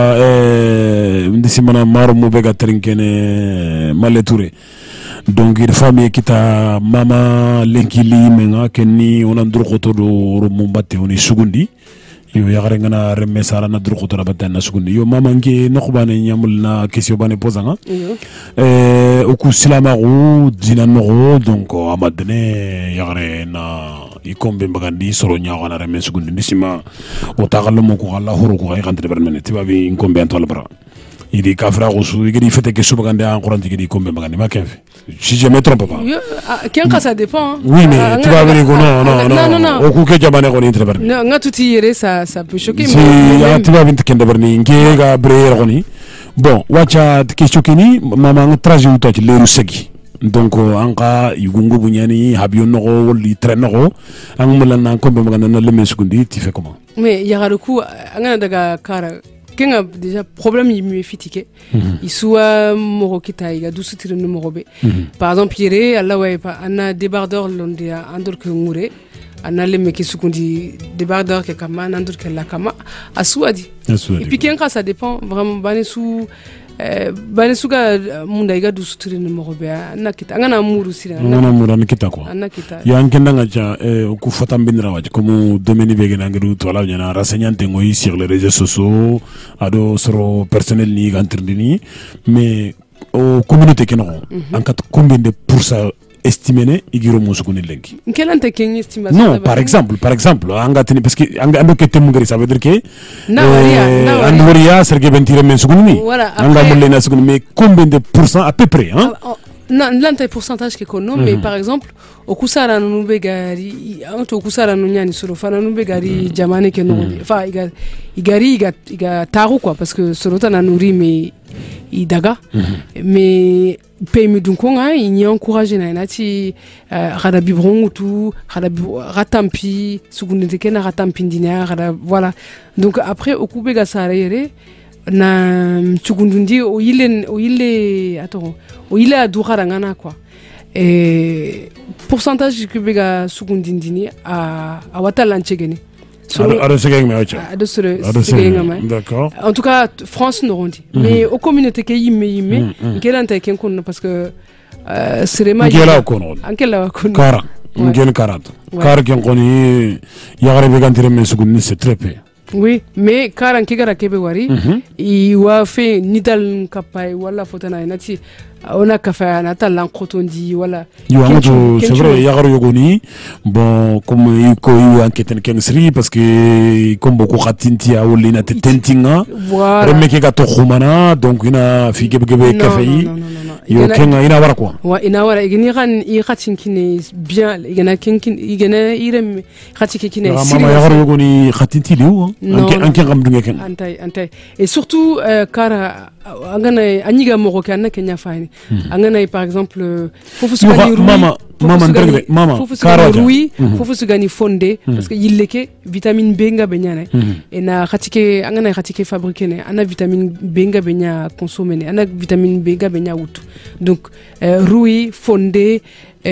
euh ndisi mana maro mo bega trinkene Malé Touré donc il famille kita mama lenkili menga kenni onan durqoto do mumbate oni sugundi yo yagare ngana remme sara na durqoto rabata na sugundi yo mama ngi nokbane nyamul na question bane posanga euh oku silama ru dina no donc amadne yagare na ikombe mbagandi soro nyaago na remme sugundi nisima o tagallo mo ko Allah horo ko ay xantre bermene tibabi ikombe antol bra idi kafra rusu igedi fete ke subagande en courant igedi kombe magandi ma kenfi si je me trompe pas ken ka ça dépend oui mais tu vas venir non non non o ku ke jamane ko ni treber non nga tuti yere ça ça peut choquer si ya tu vas venir kende berni nge ga breyer ko ni bon wacha question kini mama nga trajet uta ci leru segi donc anka yugungu bunyani habiyo no woli tren no ang mulana kombe maganda na le mesukundi tu fais comment mais ya le coup ngana daga kara kenga déjà problème il me fitike il soit morokita il a douze tirs numéro B par exemple yere Allah ouais pas ana débardeur londia andor que ngure ana le meki sukundi débardeur que kama andor que la kama aswadi et puis kenga ça dépend vraiment bane sous bane suga munda iga douze tirs numéro B ana kita ngana muru sira ngana muru ana kita quoi ana kita ya nkenda ngacha ku fatam binra waji comme domaine bege nangiru to ala nyana renseignante ngoyi sur les réseaux sociaux ado soro personnel ni gantirdini mais au communauté keno en kat combien de pourcent estimé igiro musukuni lengi kelante kengi estimation non par exemple par exemple angatini parce que ando ke temugari ça veut dire que na waria na waria waria serge ventire men sukuni voilà anga molena sukuni mais combien de pourcent à peu près hein non l'ante pourcentage que kono mais par exemple okusara no begari anto okusara no nyani solo fana no begari jamane ke no fa iga igari iga iga taru quoi parce que solo tana nouri mais idaga mais paymi dunkonga il encourager na nati rada bibron tout rada ratampi sugunde ke na ratampi ndina rada voilà donc après okubega sarere na tsugundundi o ile o ile attends o ile adura ngana quoi et pourcentage que bega sugundindini a a watala nchegeni ado segeng me acha ado sere segeng me d'accord en tout cas France no rondi mais aux communautés que yime yime kelanta ken kon parce que euh serema ngela kono ankela kono kara ngel karata kar ken koni yagare be gantire men sugunni c'est très peu Oui, mais karan kigara kebe wari i wa fe nidal kapai wala fotana nati ona kafa nata lankotondi wala yo amatu c'est vrai yagaro yogoni bon comme il ko yu enquête ken sri parce que comme beaucoup khatinti a woli na tentinga voilà remeke ga to khumana donc ina fi gebe gebe café yi yo kenga ina wara quoi wa ina wara igini kan i khatinkine bien igana kenkin igana irem khatikine mama yagaro yogoni khatinti liu anke anke ngam dunga ken antai antai et surtout kara angana aniga moko kana kenya fani angana par exemple fofu sugani ruwi mama mama ndrengre mama kara ruwi fofu sugani fondé parce que yilleke vitamine B nga benyana et na khatike angana khatike fabriquer ne ana vitamine B nga benya consommer ne ana vitamine B nga benya wutu donc ruwi fondé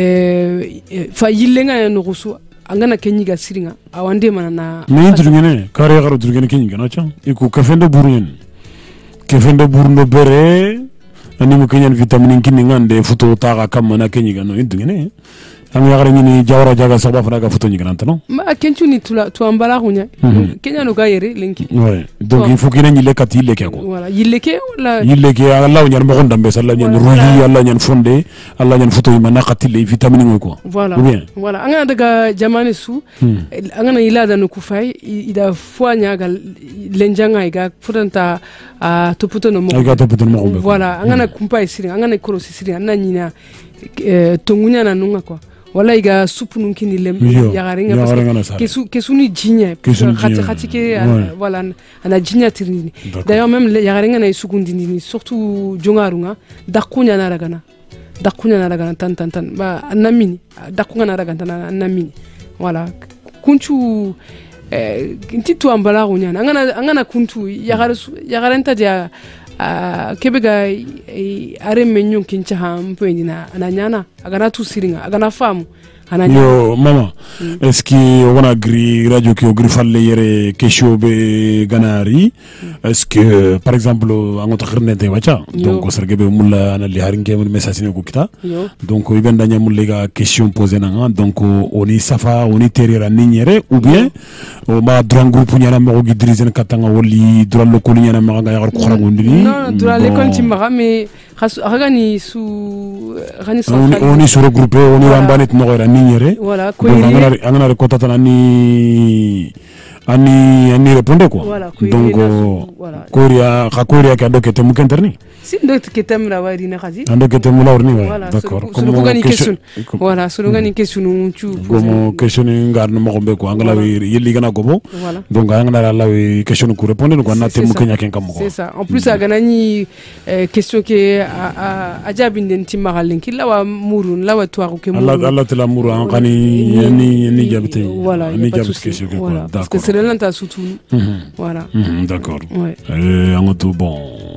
fa yillenga no rusu angana kenyiga siringa awande manana mais ndrengene kara garo ndrengene kenyiga na cha iku kafende buruen kefende burno bere ani mo kenyan vitamine kinni ngande futo taga kam na kenyiga no indungene am yagare ni jawra jaga saba fana ga futo nyiga nantano ma kenchu ni tula tu ambala hunya kenya no gayere lenki ouais donc il faut qu'il y ait kati leke ko voilà yilleke wala yilleke Allah nyan mo gonda mbes Allah nyan ruhi Allah nyan fonde Allah nyan futo ma nakati le vitamine ngoy ko voilà voilà angana daga jamane su angana ilada no kufai ida foanya ga lenjanga iga futanta a topoto no mo voilà angana kumpa isiri angana korosi isiri ananyina tongunya na nunga kwa wala iga supu nunkini lem yagarenga parce que kesu kesuni jinya khati khati ke voilà ana jinya tirini d'ailleurs même yagarenga na isugundini surtout jongarunga dakunya na ragana dakunya na ragana tan tan tan ba anamini dakunya na ragana tan anamini voilà kunchu eh ntitu ambala runyana angana angana kuntu yagare yagarenta dia kebega are menyon kincha hampendina ananyana agana tu siringa agana famu ananyana yo mama mm. est-ce que on a gri radio qui gri falle yere kesho be ganari mm. est-ce que par exemple angoto khirnete wacha donc sergebe mulla ana li haringe mun message ne ko kita donc ibenda nya mulle ga question poser nanga donc oni safa oni terera ninyere ou bien o ma dran groupe nyana mo gi dirizen katanga woli dran lokol nyana ma ga yagar ko xarangondini non dran l'école timara mais ragani sous ragani central on est sur regroupé on est rambanet no era ninyere voilà ko angana angana ko tatana ni ani ani répondre quoi voilà, donc voilà koria ka koria ka dokete mu kenterni si dokete temra wari na khazi dokete mu lawrni ouais d'accord comme on question voilà solo gani question tu comme question ngar no mo be ko angala yeli gana gobo donc angana la question ko répondre ko na temu kenya ken kam ko c'est ça en plus agana ni question ke a jabinden timara lenki lawa murun lawa toaru ke murun Allah Allah tela muru an qani ni ni jabte voilà ni jabte question ko d'accord c'est l'anta surtout voilà d'accord euh angoto bon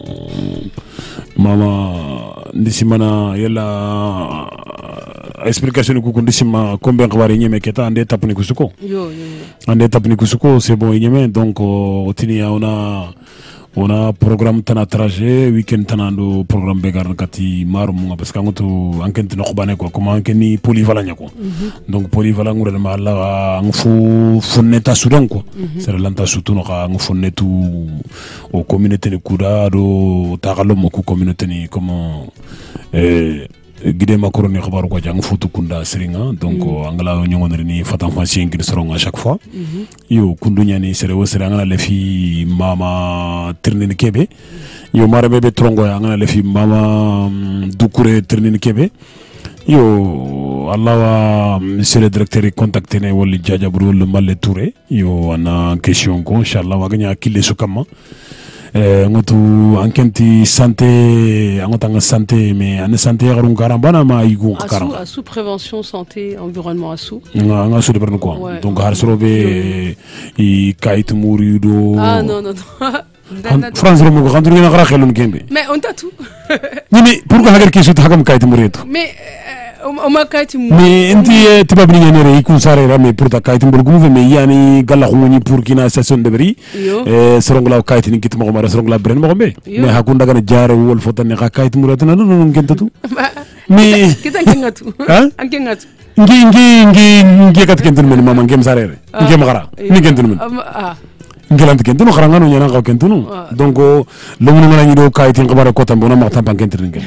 mama ndisimana yella explication ko ndisima combien xawari ñeme keta ande tapni ko suko yo yo ande tapni ko suko c'est bon ñeme donc otini on a on a programme tana trajet weekend tanando programme be garna kati marum parce que ngoto enquête no xobane ko comment keni polyvalent ko donc polyvalent ngure ma la ngfu fonneta sudan ko c'est lanta sutu no ka ngfu netu au communauté ne kuda do tagalo mo ko communauté ni comment euh guidé macaroni xabaru ko jang foto kunda seringa donc angala ñongonri ni fatan fanci ngir soronga chaque fois yo kundu ñani sere wo sere angala le fi mama ternini kebe yo mara bebe trongo angala le fi mama dukure ternini kebe yo allah wa monsieur le directeur contacté ne woli jaja buru le malle touré yo ana question ko inchallah wa ganya kille sukama euh ngotu ankenti santé angotanga santé mais ane santé garun karambana ma igu karam à sous prévention santé environnement asu nga nga sou de berno quoi donc har sorobe i kayit murido ah non non non France mo ko xandu ngena xara xelun kembe mais on t'a tout ni mais pourquoi hagar ki sou takam kayit murido mais o ma kayit mu mais enti tibab ni ngene ikun sare ra mais pour ta kayit mbul gumu mais yani galla xumuni pour kina station de bari euh serongla kayit ni kitma ko mara serongla bren mo be mais hakun daga jare wol fotane ka kayit murido na non ngentatu mais kita ngengatu an ngengatu ngi ngi ngi ngi kat kentul men mama ngem sare re ngem xara ni kentul men ah ngelant kentunu kharangano nyana ka kentunu donc lo mun ngana nyido kaytin khabara ko tambo na martan pan kentrin ngel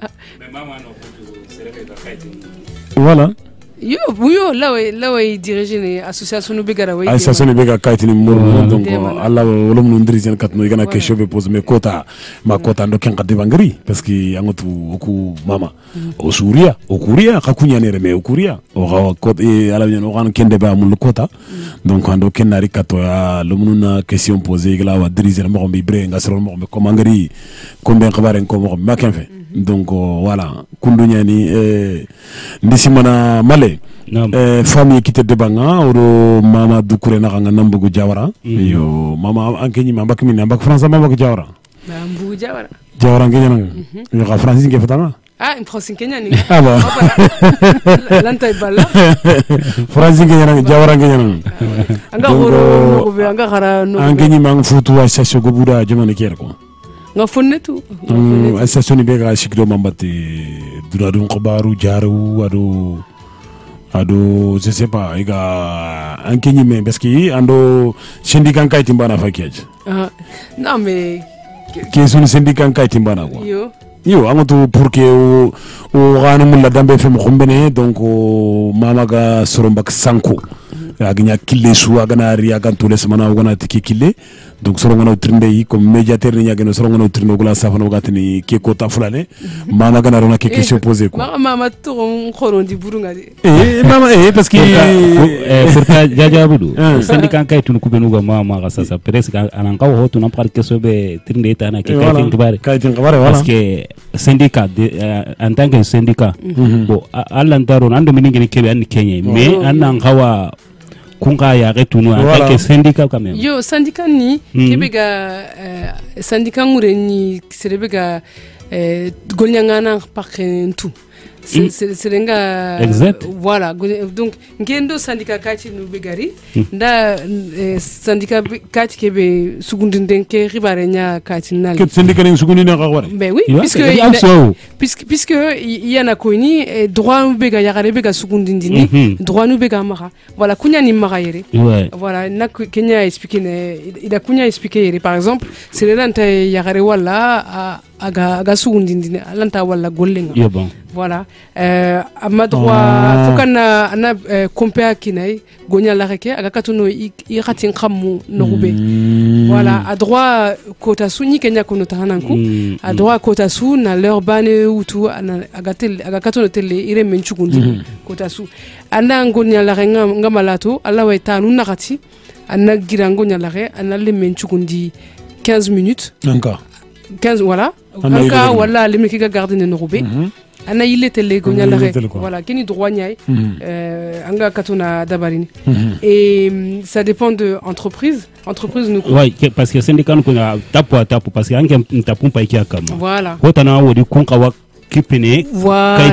voilà yo yo là ouais là ouais diriger les associations bigara ouais association biga kaytin mo donc alla lo mun diriger kat no igana question be pose me kota ma kota ndo ken kaddi bangari parce que angotu oku mama o suria o kuria ka kunya ne reme o kuria o ga ko e ala nyen o gan kende ba mun kota donc ando kenari kato ya lo mun na question posée igla wa diriger mo be bre nga sero mo be ko mangari ko ben khabare ko mo ma ken fe donc voilà kundu nyani euh ndisimana male euh famille qui te debanga oro mama dukure na nga nambugo jawara yo mama ankenyi mambak min mbak france mambak jawara nambugo jawara jawara ngenya nga yo ka france nge fatanga ah in france kenya ni ah ba lantay balla france ngenya nga jawara ngenya nga anga horo be anga khara no ankenyi mang futu wa sesio go buda jomane kier ko nga fonne tu association be ga sikdo mambati dura dum khabaru jaru ado ado je sais pas iga ankenyi me parce que ando syndicat kay timbana fakiaj ah non mais que son syndicat kay timbana quoi yo yo angoto pour que o o ganu mulla dambe fem khombene donc mama ga sorombak sanko agnya kille su agana ri agan tous les semaines agana tiki kille donc soro ngana trinde yi comme médiateur ni nyageno soro ngana trinde gula safano gatini ke ko ta fulane mama gana rona ke question posée quoi mama mama to khorondi burunga eh mama eh parce que eh pourta jaja budu syndicat kay tunu kubenu go mama ga sasa presque anan ka ho tunu par question be trinde tana ke kay tin tibare kay tin tibare voilà parce que syndicat en tant que syndicat bon Allah ndaro nando miningini kebe an Kenya mais anan kawa kunga ya retunu en tant que syndicat quand même yo syndicat ni kebega syndicat ngure ni serebega golnyangana pakentu c'est c'est lenga voilà donc ngendo syndicat kati no begari nda syndicat kati kebe sugundinden ke ribarenya kati nal ke syndicat ni sugundinden ka wara ben oui puisque puisque puisque il y en a koni droit bega yagare bega sugundindini droit no bega mara voilà kunya ni mara yere voilà na Kenya expliquer il a kunya expliquer par exemple c'est lenta yagare wala aga aga sugundindini lanta wala gollenga voilà euh ama droit fokana ana compare kinai gonya la reke aga katuno i khatin khamu no rube voilà à droit kota suni Kenya kono tahananku à droit kota su na leur bane utu aga tel aga katuno tele ire menchugundi kota su ana gonya la renga ngamalato ala waitanu nakati ana girango nya la re ana le menchugundi quinze minutes encore quinze voilà anga wala le meki ga garder no rube ana ile tele gonya la voilà kini droit nyai euh anga katuna dabarini et ça dépend de entreprise entreprise nous ouais parce que syndicat nous tapo à tapo parce que anga tapo pa ikia kama voilà hotana wodi kunka kipene voilà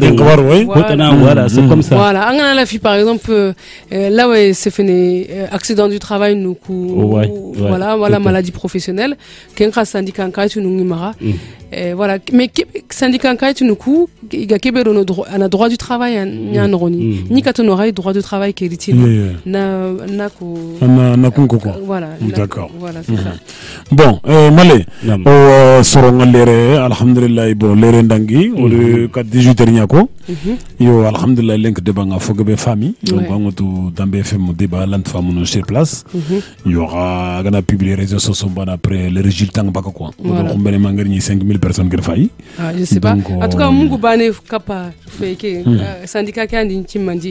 voilà, voilà c'est comme ça voilà anga la fille par exemple euh, là ouais c'est fait euh, accident du travail nous oh, ouais, voilà ouais, voilà maladie professionnelle kenka syndicat ka tu nous mara et voilà mais syndicat ka tu nous coup il y a kebero no droit on a droit du travail nya nroni ni katonora droit de travail qui est na na ko na na kunko quoi voilà d'accord voilà c'est ça bon euh malé o soro ngalere alhamdulillah bon lere ndangi o de dix-huit heures nyako yo alhamdulillah lenk de banga fogabe famille donc ngotu dambe fm débat lant famuno sur place il y aura gana publier réseaux sociaux bon après le résultat ngaba quoi donc on bene mangari cinq mille personnes qui failli ah je sais pas en tout cas mungu bane kapa feke syndicat kandi chimandi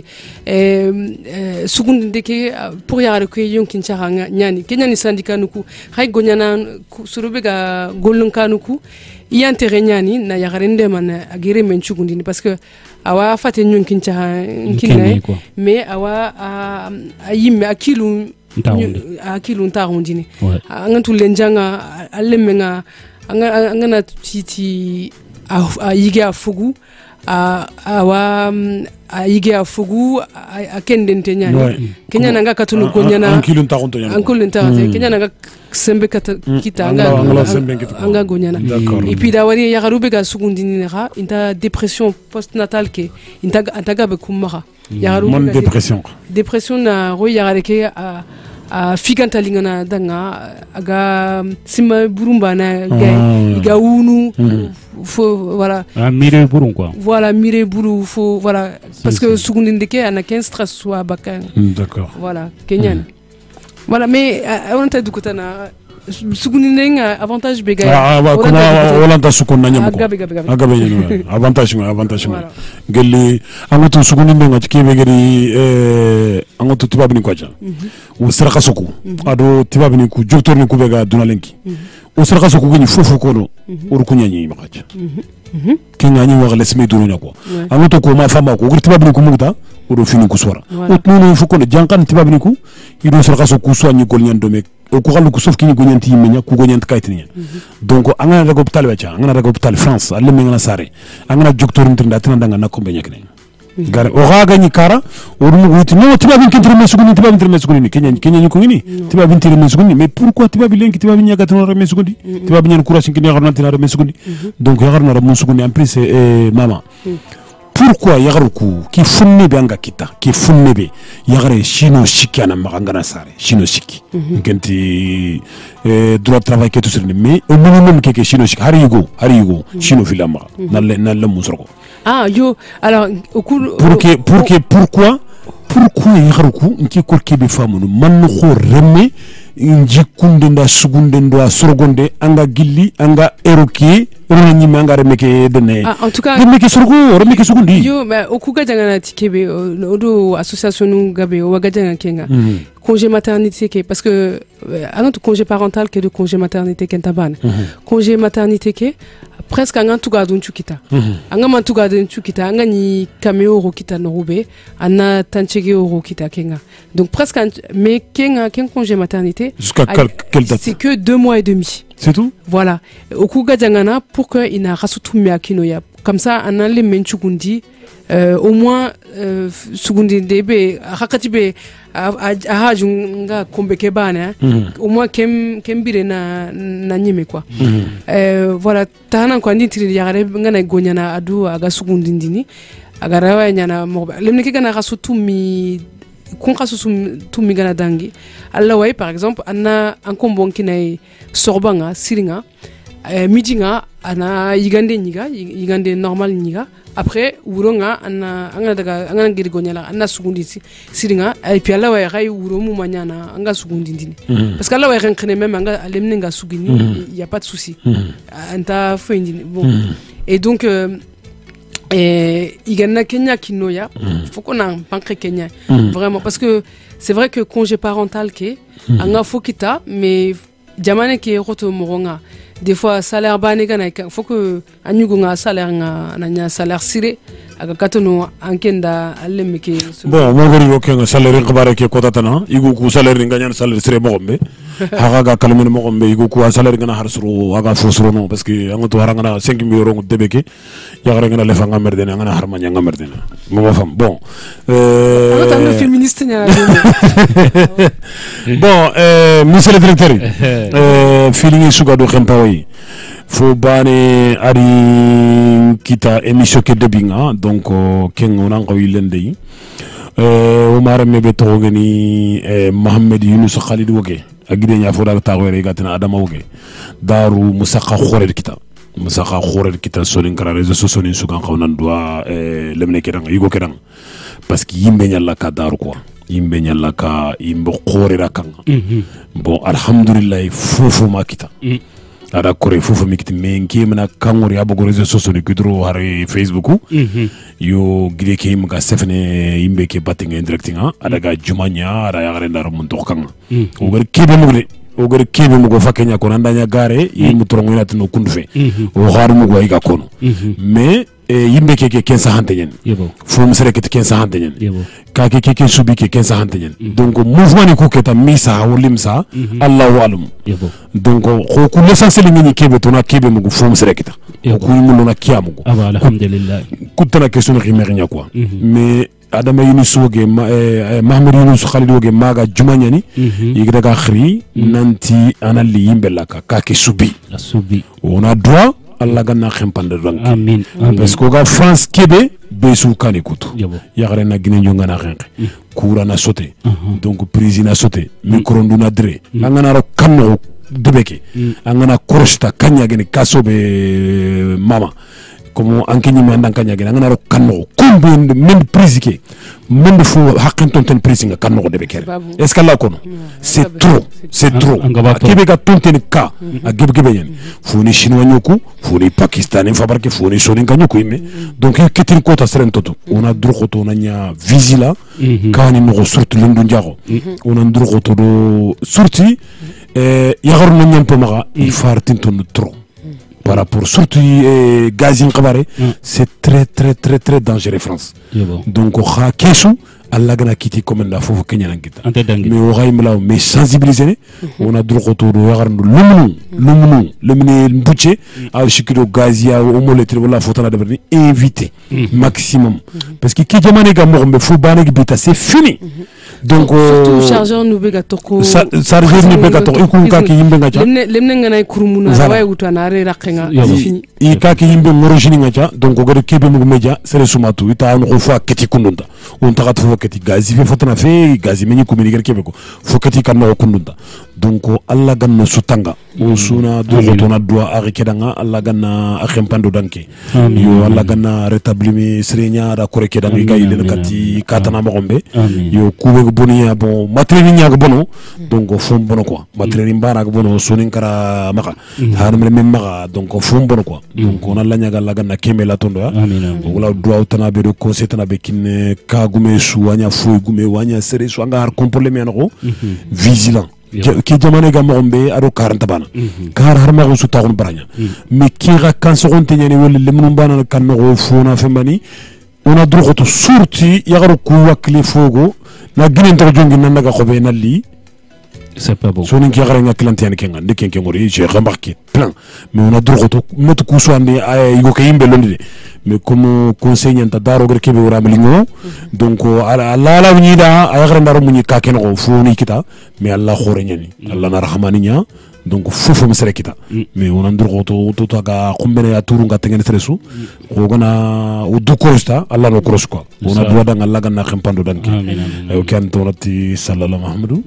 euh sugunde deke pour yare ko yonkin changa nyani kenya ni syndicat nuku hay gonyana surubega golun kanuku yantere nyani na yare ndemana agire menchugundini parce que awa fate nyonkin cha nkinai mais awa ayimme akilu akilu ntarondini angantu lenjanga alemenga angana titi a yige afugu a awa a yige afugu a kendente nyani Kenya nanga katunu konyana ankilu ntaronto nyani ankilu ntaronto Kenya nanga sembe kita anga anga gonyana et puis dawari ya garube ga sugundini nera inta dépression postnatale ke inta antaga be kumara ya garube dépression dépression na ro ya gareke a a figanta lingana danga aga sima burumba na ga ga unu faut voilà ah mire burun quoi voilà mire buru faut voilà parce que sugundindike ana quinze stress soit bakan d'accord voilà kenyan voilà mais on t'a dukutana sugunindinga avantage bega ah kuma wala ta sukun nanya ko gabe gabe gabe agabe ni avantage ma avantage ma gelli angoto sugunindinga tikebe gari eh angoto tibabini ko ja o saraka soku ado tibabini ku joktor ni ku bega dunalenki o saraka soku gni fofu ko no o rukunya ni makaja kenya ni wa lesme durunya ko angoto ko ma fama ko tibabini ku mugta o do fini ku sora o tunu fuko no jankan tibabini ku ido saraka soku so anyi gol nyando me o ko xalu ko sof ki ni gonyanti yimenya ku gonyanti kaytini donc angana daga hospital wacha angana daga hospital France alle me ngana sare angana docteur ntinda tinanda ngana ko benya kene gare o gaga ni kara o dum wuti no tiba bin kintre mesuguni tiba bin mesuguni ni kenya kenya ni ko ni tiba bin tire mesuguni mais pourquoi tiba bin lenki tiba bin nyaga tino mesuguni tiba bin courage ki ni garna tino mesuguni donc yagarna ra mesuguni en plus c'est maman pourquoi yagaruku ki funne be anga kita ki funne be yagare chino shikana magangana sare chino shiki ngenti eh droit de travail ke tout sur mais au minimum ke ke chino shiki hari yugo hari yugo chino filama nalle nalle musroko ah yo alors au coup pour que pour que pourquoi pourquoi yagaruku nki korke be famunu man ko remme inji kunde nda sugunde ndo sorgonde anga gilli anga eroki roni manga remeke dene ah en tout cas remeke sorgo remeke sugundi yo mais au kuga jangana tikebe odo association nu gabe o wagajanga kenga congé maternité ke parce que un autre congé parental que de congé maternité kentabane congé maternité ke presque anga tuga dun chukita anga man tuga dun chukita anga ni cameo ro kita no rube ana tanchege ro kita kenga donc presque mais kenga ken congé maternité jusqu'à quelle, quelle date c'est que deux mois et demi c'est tout voilà au kuga jangana pour que ina rasutumia akinoya comme ça ana le menchugundi euh, au moins euh, sugundi debe hakati be a hajunga kombeke bana au moins kem kembire na na nyime quoi euh, voilà tana ko nditiri yagare ngana gonyana adu aga sugundi ndini aga rawa nyana mo lemne ke gana rasutumi kun kasusum tumi gana dangi alla way par exemple anna an kombon kinay sorbanga siringa euh, midinga ana yigande nyiga yigande normal nyiga après wuronga ana anga daga anga ngiri gonyala ana sugundi siringa et puis alla way ray wuro mu manyana anga sugundi ndini mm -hmm. parce que alla way renkene même anga lemne nga sugini il mm -hmm. y a pas de souci mm -hmm. anta findini bon mm -hmm. et donc euh, et igana Kenya kinoya mm. faut qu'on en pense Kenya mm. vraiment parce que c'est vrai que congé parental ke mm. anga fokita mais jamane ke roto moronga des fois salaire bane gana faut que anyugo nga salaire nga nanya salaire siré aga katono ankenda alleme ke bon mo gori ko kenga salaire ngabare ke kota tana igu ku salaire nga nyan salaire siré mo gombe haga ga kalmen mo gombe igu ku salaire nga har suru aga fosro no parce que anga to haranga na cinq mille euros debeke yagare nga lefa nga merde nga har ma nga merde mo ma fam bon euh anga tan féministe nya bon euh monsieur le directeur euh feeling suga do xempawi fo bane ari kita émission ke debinga donc ken onan ko yilende euh o mara mebe to ngani eh, Mohamed Yunus Khalid woge agide nya fo da ta were gatana adama woge daru musakha khore kita musakha khore kita sonin kara réseaux sociaux ni sugan khawnan doa eh, lemne kedang yugo kedang parce que yimbe nyalla ka daru quoi yimbe nyalla ka yimbe khore rakang mm -hmm. bon alhamdulillah fofu ma kita mm -hmm. ada kore fofu mikiti menki mena kangori abo réseaux sociaux ni kudro hari Facebook mm -hmm. yo gide ke mga sefne yimbe ke batinga indirectinga ada ga jumanya ada yagare ndar mun tokanga mm -hmm. o gar kebe mugle o gar kebe mugo fakenya ko nandanya gare yimu torongo ina tino kundufe mm -hmm. o haru mugo iga kono mm -hmm. mais e yimbe ke ke quinze hantenyen fo musere ke quinze hantenyen ka ke ke subi ke quinze hantenyen donc mouvement ni ko keta misa wolimsa Allahu alam donc ko ku l'essentiel ni kebe to na kebe mugo fo musere kita ko mu na kiamu ko alhamdulillah kutana question rimerinya quoi mais adama Yunus woge Mohamed Yunus Khalid woge maga jumanyani yiga ga khri nanti anali yimbe laka ka ke subi subi on a droit Allah ganna khempande donc amin amin parce que ga France kebe besu kane kutu Yabo. yagare na gine nyonga na renke kura na sauté Mhm. donc prise na sauté micro nduna dre angana ro kanno debeke angana korosta kanya gene kasobe mama comme anke ñi mandan kanya gene angana ro kanno kumbe men prise ke men fu haqqin ton ten prise nga kanno debeke Babu. est ce que la kono c'est babu. trop c'est Ah, trop anga ba to. kebe ga tonten ka a gebe gebe yen foni chinois nyoku foni pakistanais fabarke foni sonin ka nyoku imme donc il ketin kota seren toto on a droit to na nya visila Mhm. kani no surtout lendu ndiago on a droit to do surtout euh yagar no nyam pamaga il fartin ton trop par rapport surtout euh, gazin qabare c'est très très très très dangereux France Yabo. donc kha kesu alla gana kiti komenda fofu kenya ngita ante dangi mais o raymla mais sensibiliser on a droit to do yagarndu lumunu lumunu lumini mbuche a shikido gazia o moletre wala fotana de berni invité maximum parce que ki jamane ga mo be fu bana gi bita c'est fini donc surtout chargeur nu bega toko chargeur ni bega to iku ka ki yimbe nga cha lemne lemne ngana kurumuna Voilà. way utana re rakenga Yabo. c'est fini i ka ki yimbe ngorojini nga cha donc go kebe mu media sere sumatu ita no fa keti kundunda on tagat fo keti gazi fe fotana fe gazi meni communiquer kebe ko fo keti kan no kundunda donc alla ganna sutanga o suna do Amin. to na do ari kedanga alla ganna akhempando danke Amin. yo alla ganna rétablimi srenya da kore kedanga Amin, ga yile amin, kati katana mo gombe Amin. yo kube boniya bon matériel nya ga bono donc fo bono quoi matériel mbana ga bono sonin kara maka har mere mem maka donc fo bono quoi donc on alla nya ga la ganna kemela tondo ya amin amin wala do tana be do conseil tana be kin ka gume su wanya fo gume wanya sere su anga har comportement menako vigilant Yeah. ki jamane ga mogombe ado karanta bana kar har ma su taxun baranya mais ki ga kan so gonte nyane wala lemnum bana kan no fona fembani on a droit to surti yagaru ku wakli fogo na ginen to jongi nan daga xobe na li c'est pas bon so ni ki yagara nga clientien kenga de ken ngori j'ai remarqué plein mais on a droit to met ku so ande ay go kayimbe londi mais comme conseil nyanta daro gre kebe wara melingo donc ala la la nyida ay yagara ndaro munyi ka ken go foni kita mais allah khore nyani allah na rahmani nya donc fofu mesere kita mais on a droit to to to ga kumbene ya turu nga tengen stresu ko gana o du korosta allah no koros quoi on a droit danga allah ganna khempando danki amin amin ay kan to lati sallallahu muhammadu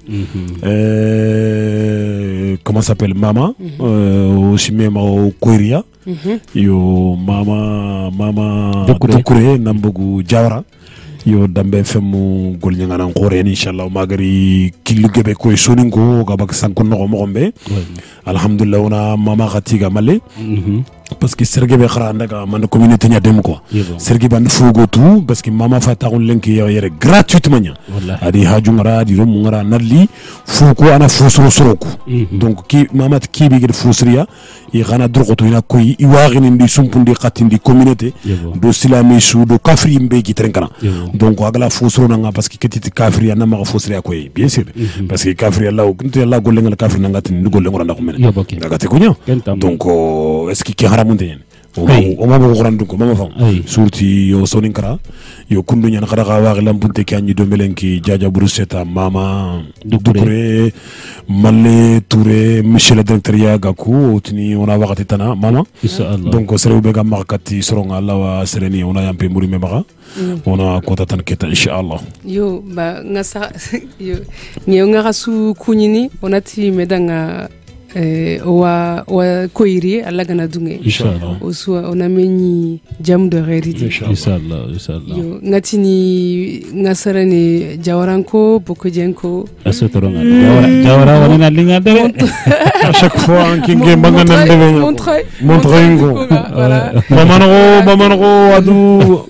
euh comment s'appelle mama euh aussi même au koiria yo mama mama Dokure. dokure nambugu jawra yo dambe femu gol nyanga nan khore inshallah magari killu gebe koy soningo ga bak sanko no mo gombe alhamdulillah ona mama khatiga male Mhm. parce que serge be khara ndaga man communauté nya dem quoi Yebo. serge ban fugo tout parce que mama fa taxul lenki yere gratuitement nya Wallahi. adi haju ngara di rom ngara nalli fuko ana fusro soroku Mhm. donc ki mama ki bi ged fusriya i xana drogoto ina koy i waxini ndi sumpundi xatindi communauté Yebo. do silami su do kafri mbe gi trenkana Yebo. donc agala fusro nanga parce que ketiti kafri na ma fusriya koy bien sûr parce que kafri Allah kunti Allah golle ngal kafri nanga tin ndi golle ngora ndako men Yebo, ok. ngati kunya Ken tam. donc euh, est ce que ki haramunde yen Hey. o ma bo xran dunko mama fam Hey. surti yo sonin kara yo kundu nyan khada ga wa lampunte ki anyi do melenki jaja bruseta mama Doucouré. Doucouré Malé Touré monsieur le directeur ya gaku otini ona wakati tana mama Inch'Allah. donc serew be ga makati soronga Allah wa sereni ona yampe muri memaka ona kota tan keta inshallah yo ba ngasa yo nyo ngara su kunyini onati medanga eh, wa wa koiri alla gana dunge Inch'Allah. osu onamenyi jam de réalité Inch'Allah Inch'Allah yo ngatini ngasarani jawaranko bokojenko asotoronga jawara jawara wani na linga dere à chaque fois qui nge banga nan de Montreuil Montreuil ngo voilà mamano mamano adu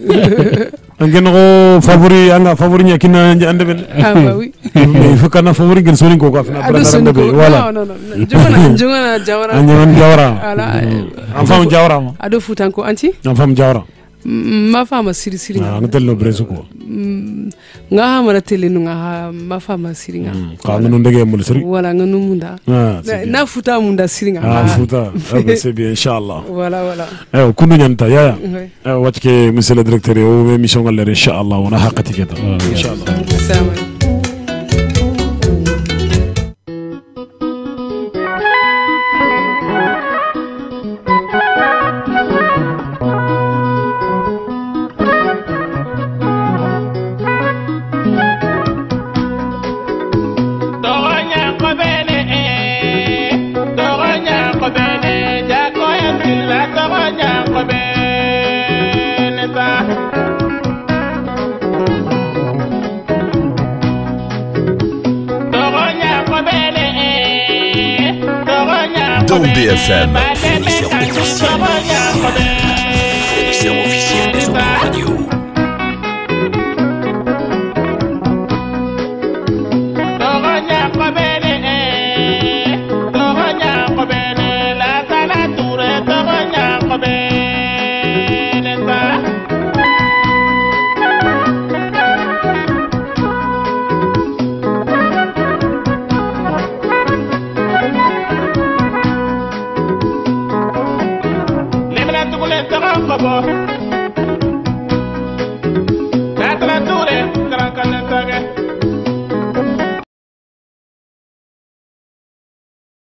ngeno favori anga favori nya kina ande ben ah bah oui il faut kana favori ngel sonin ko ko afna ado bra soniko be voilà non non non jongana jongana jawara anyan jawra voilà en femme jawra ma ado futanko anti en femme jawra ma fama siri siri nga tel no bresu ko nga ha mara tele no nga ha ma fama siri nga ka ngano ndege mul siri voilà nga no munda ah na, na futa munda siri nga ah futa ah ben c'est bien inchallah voilà voilà eh kundu nyanta ya ya ouais. eh watke monsieur le directeur o mission ngal inchallah ona hakati keta inchallah Salam. dans B F M. Fournisseur officiel. Fournisseur officiel des autres radios. Baba.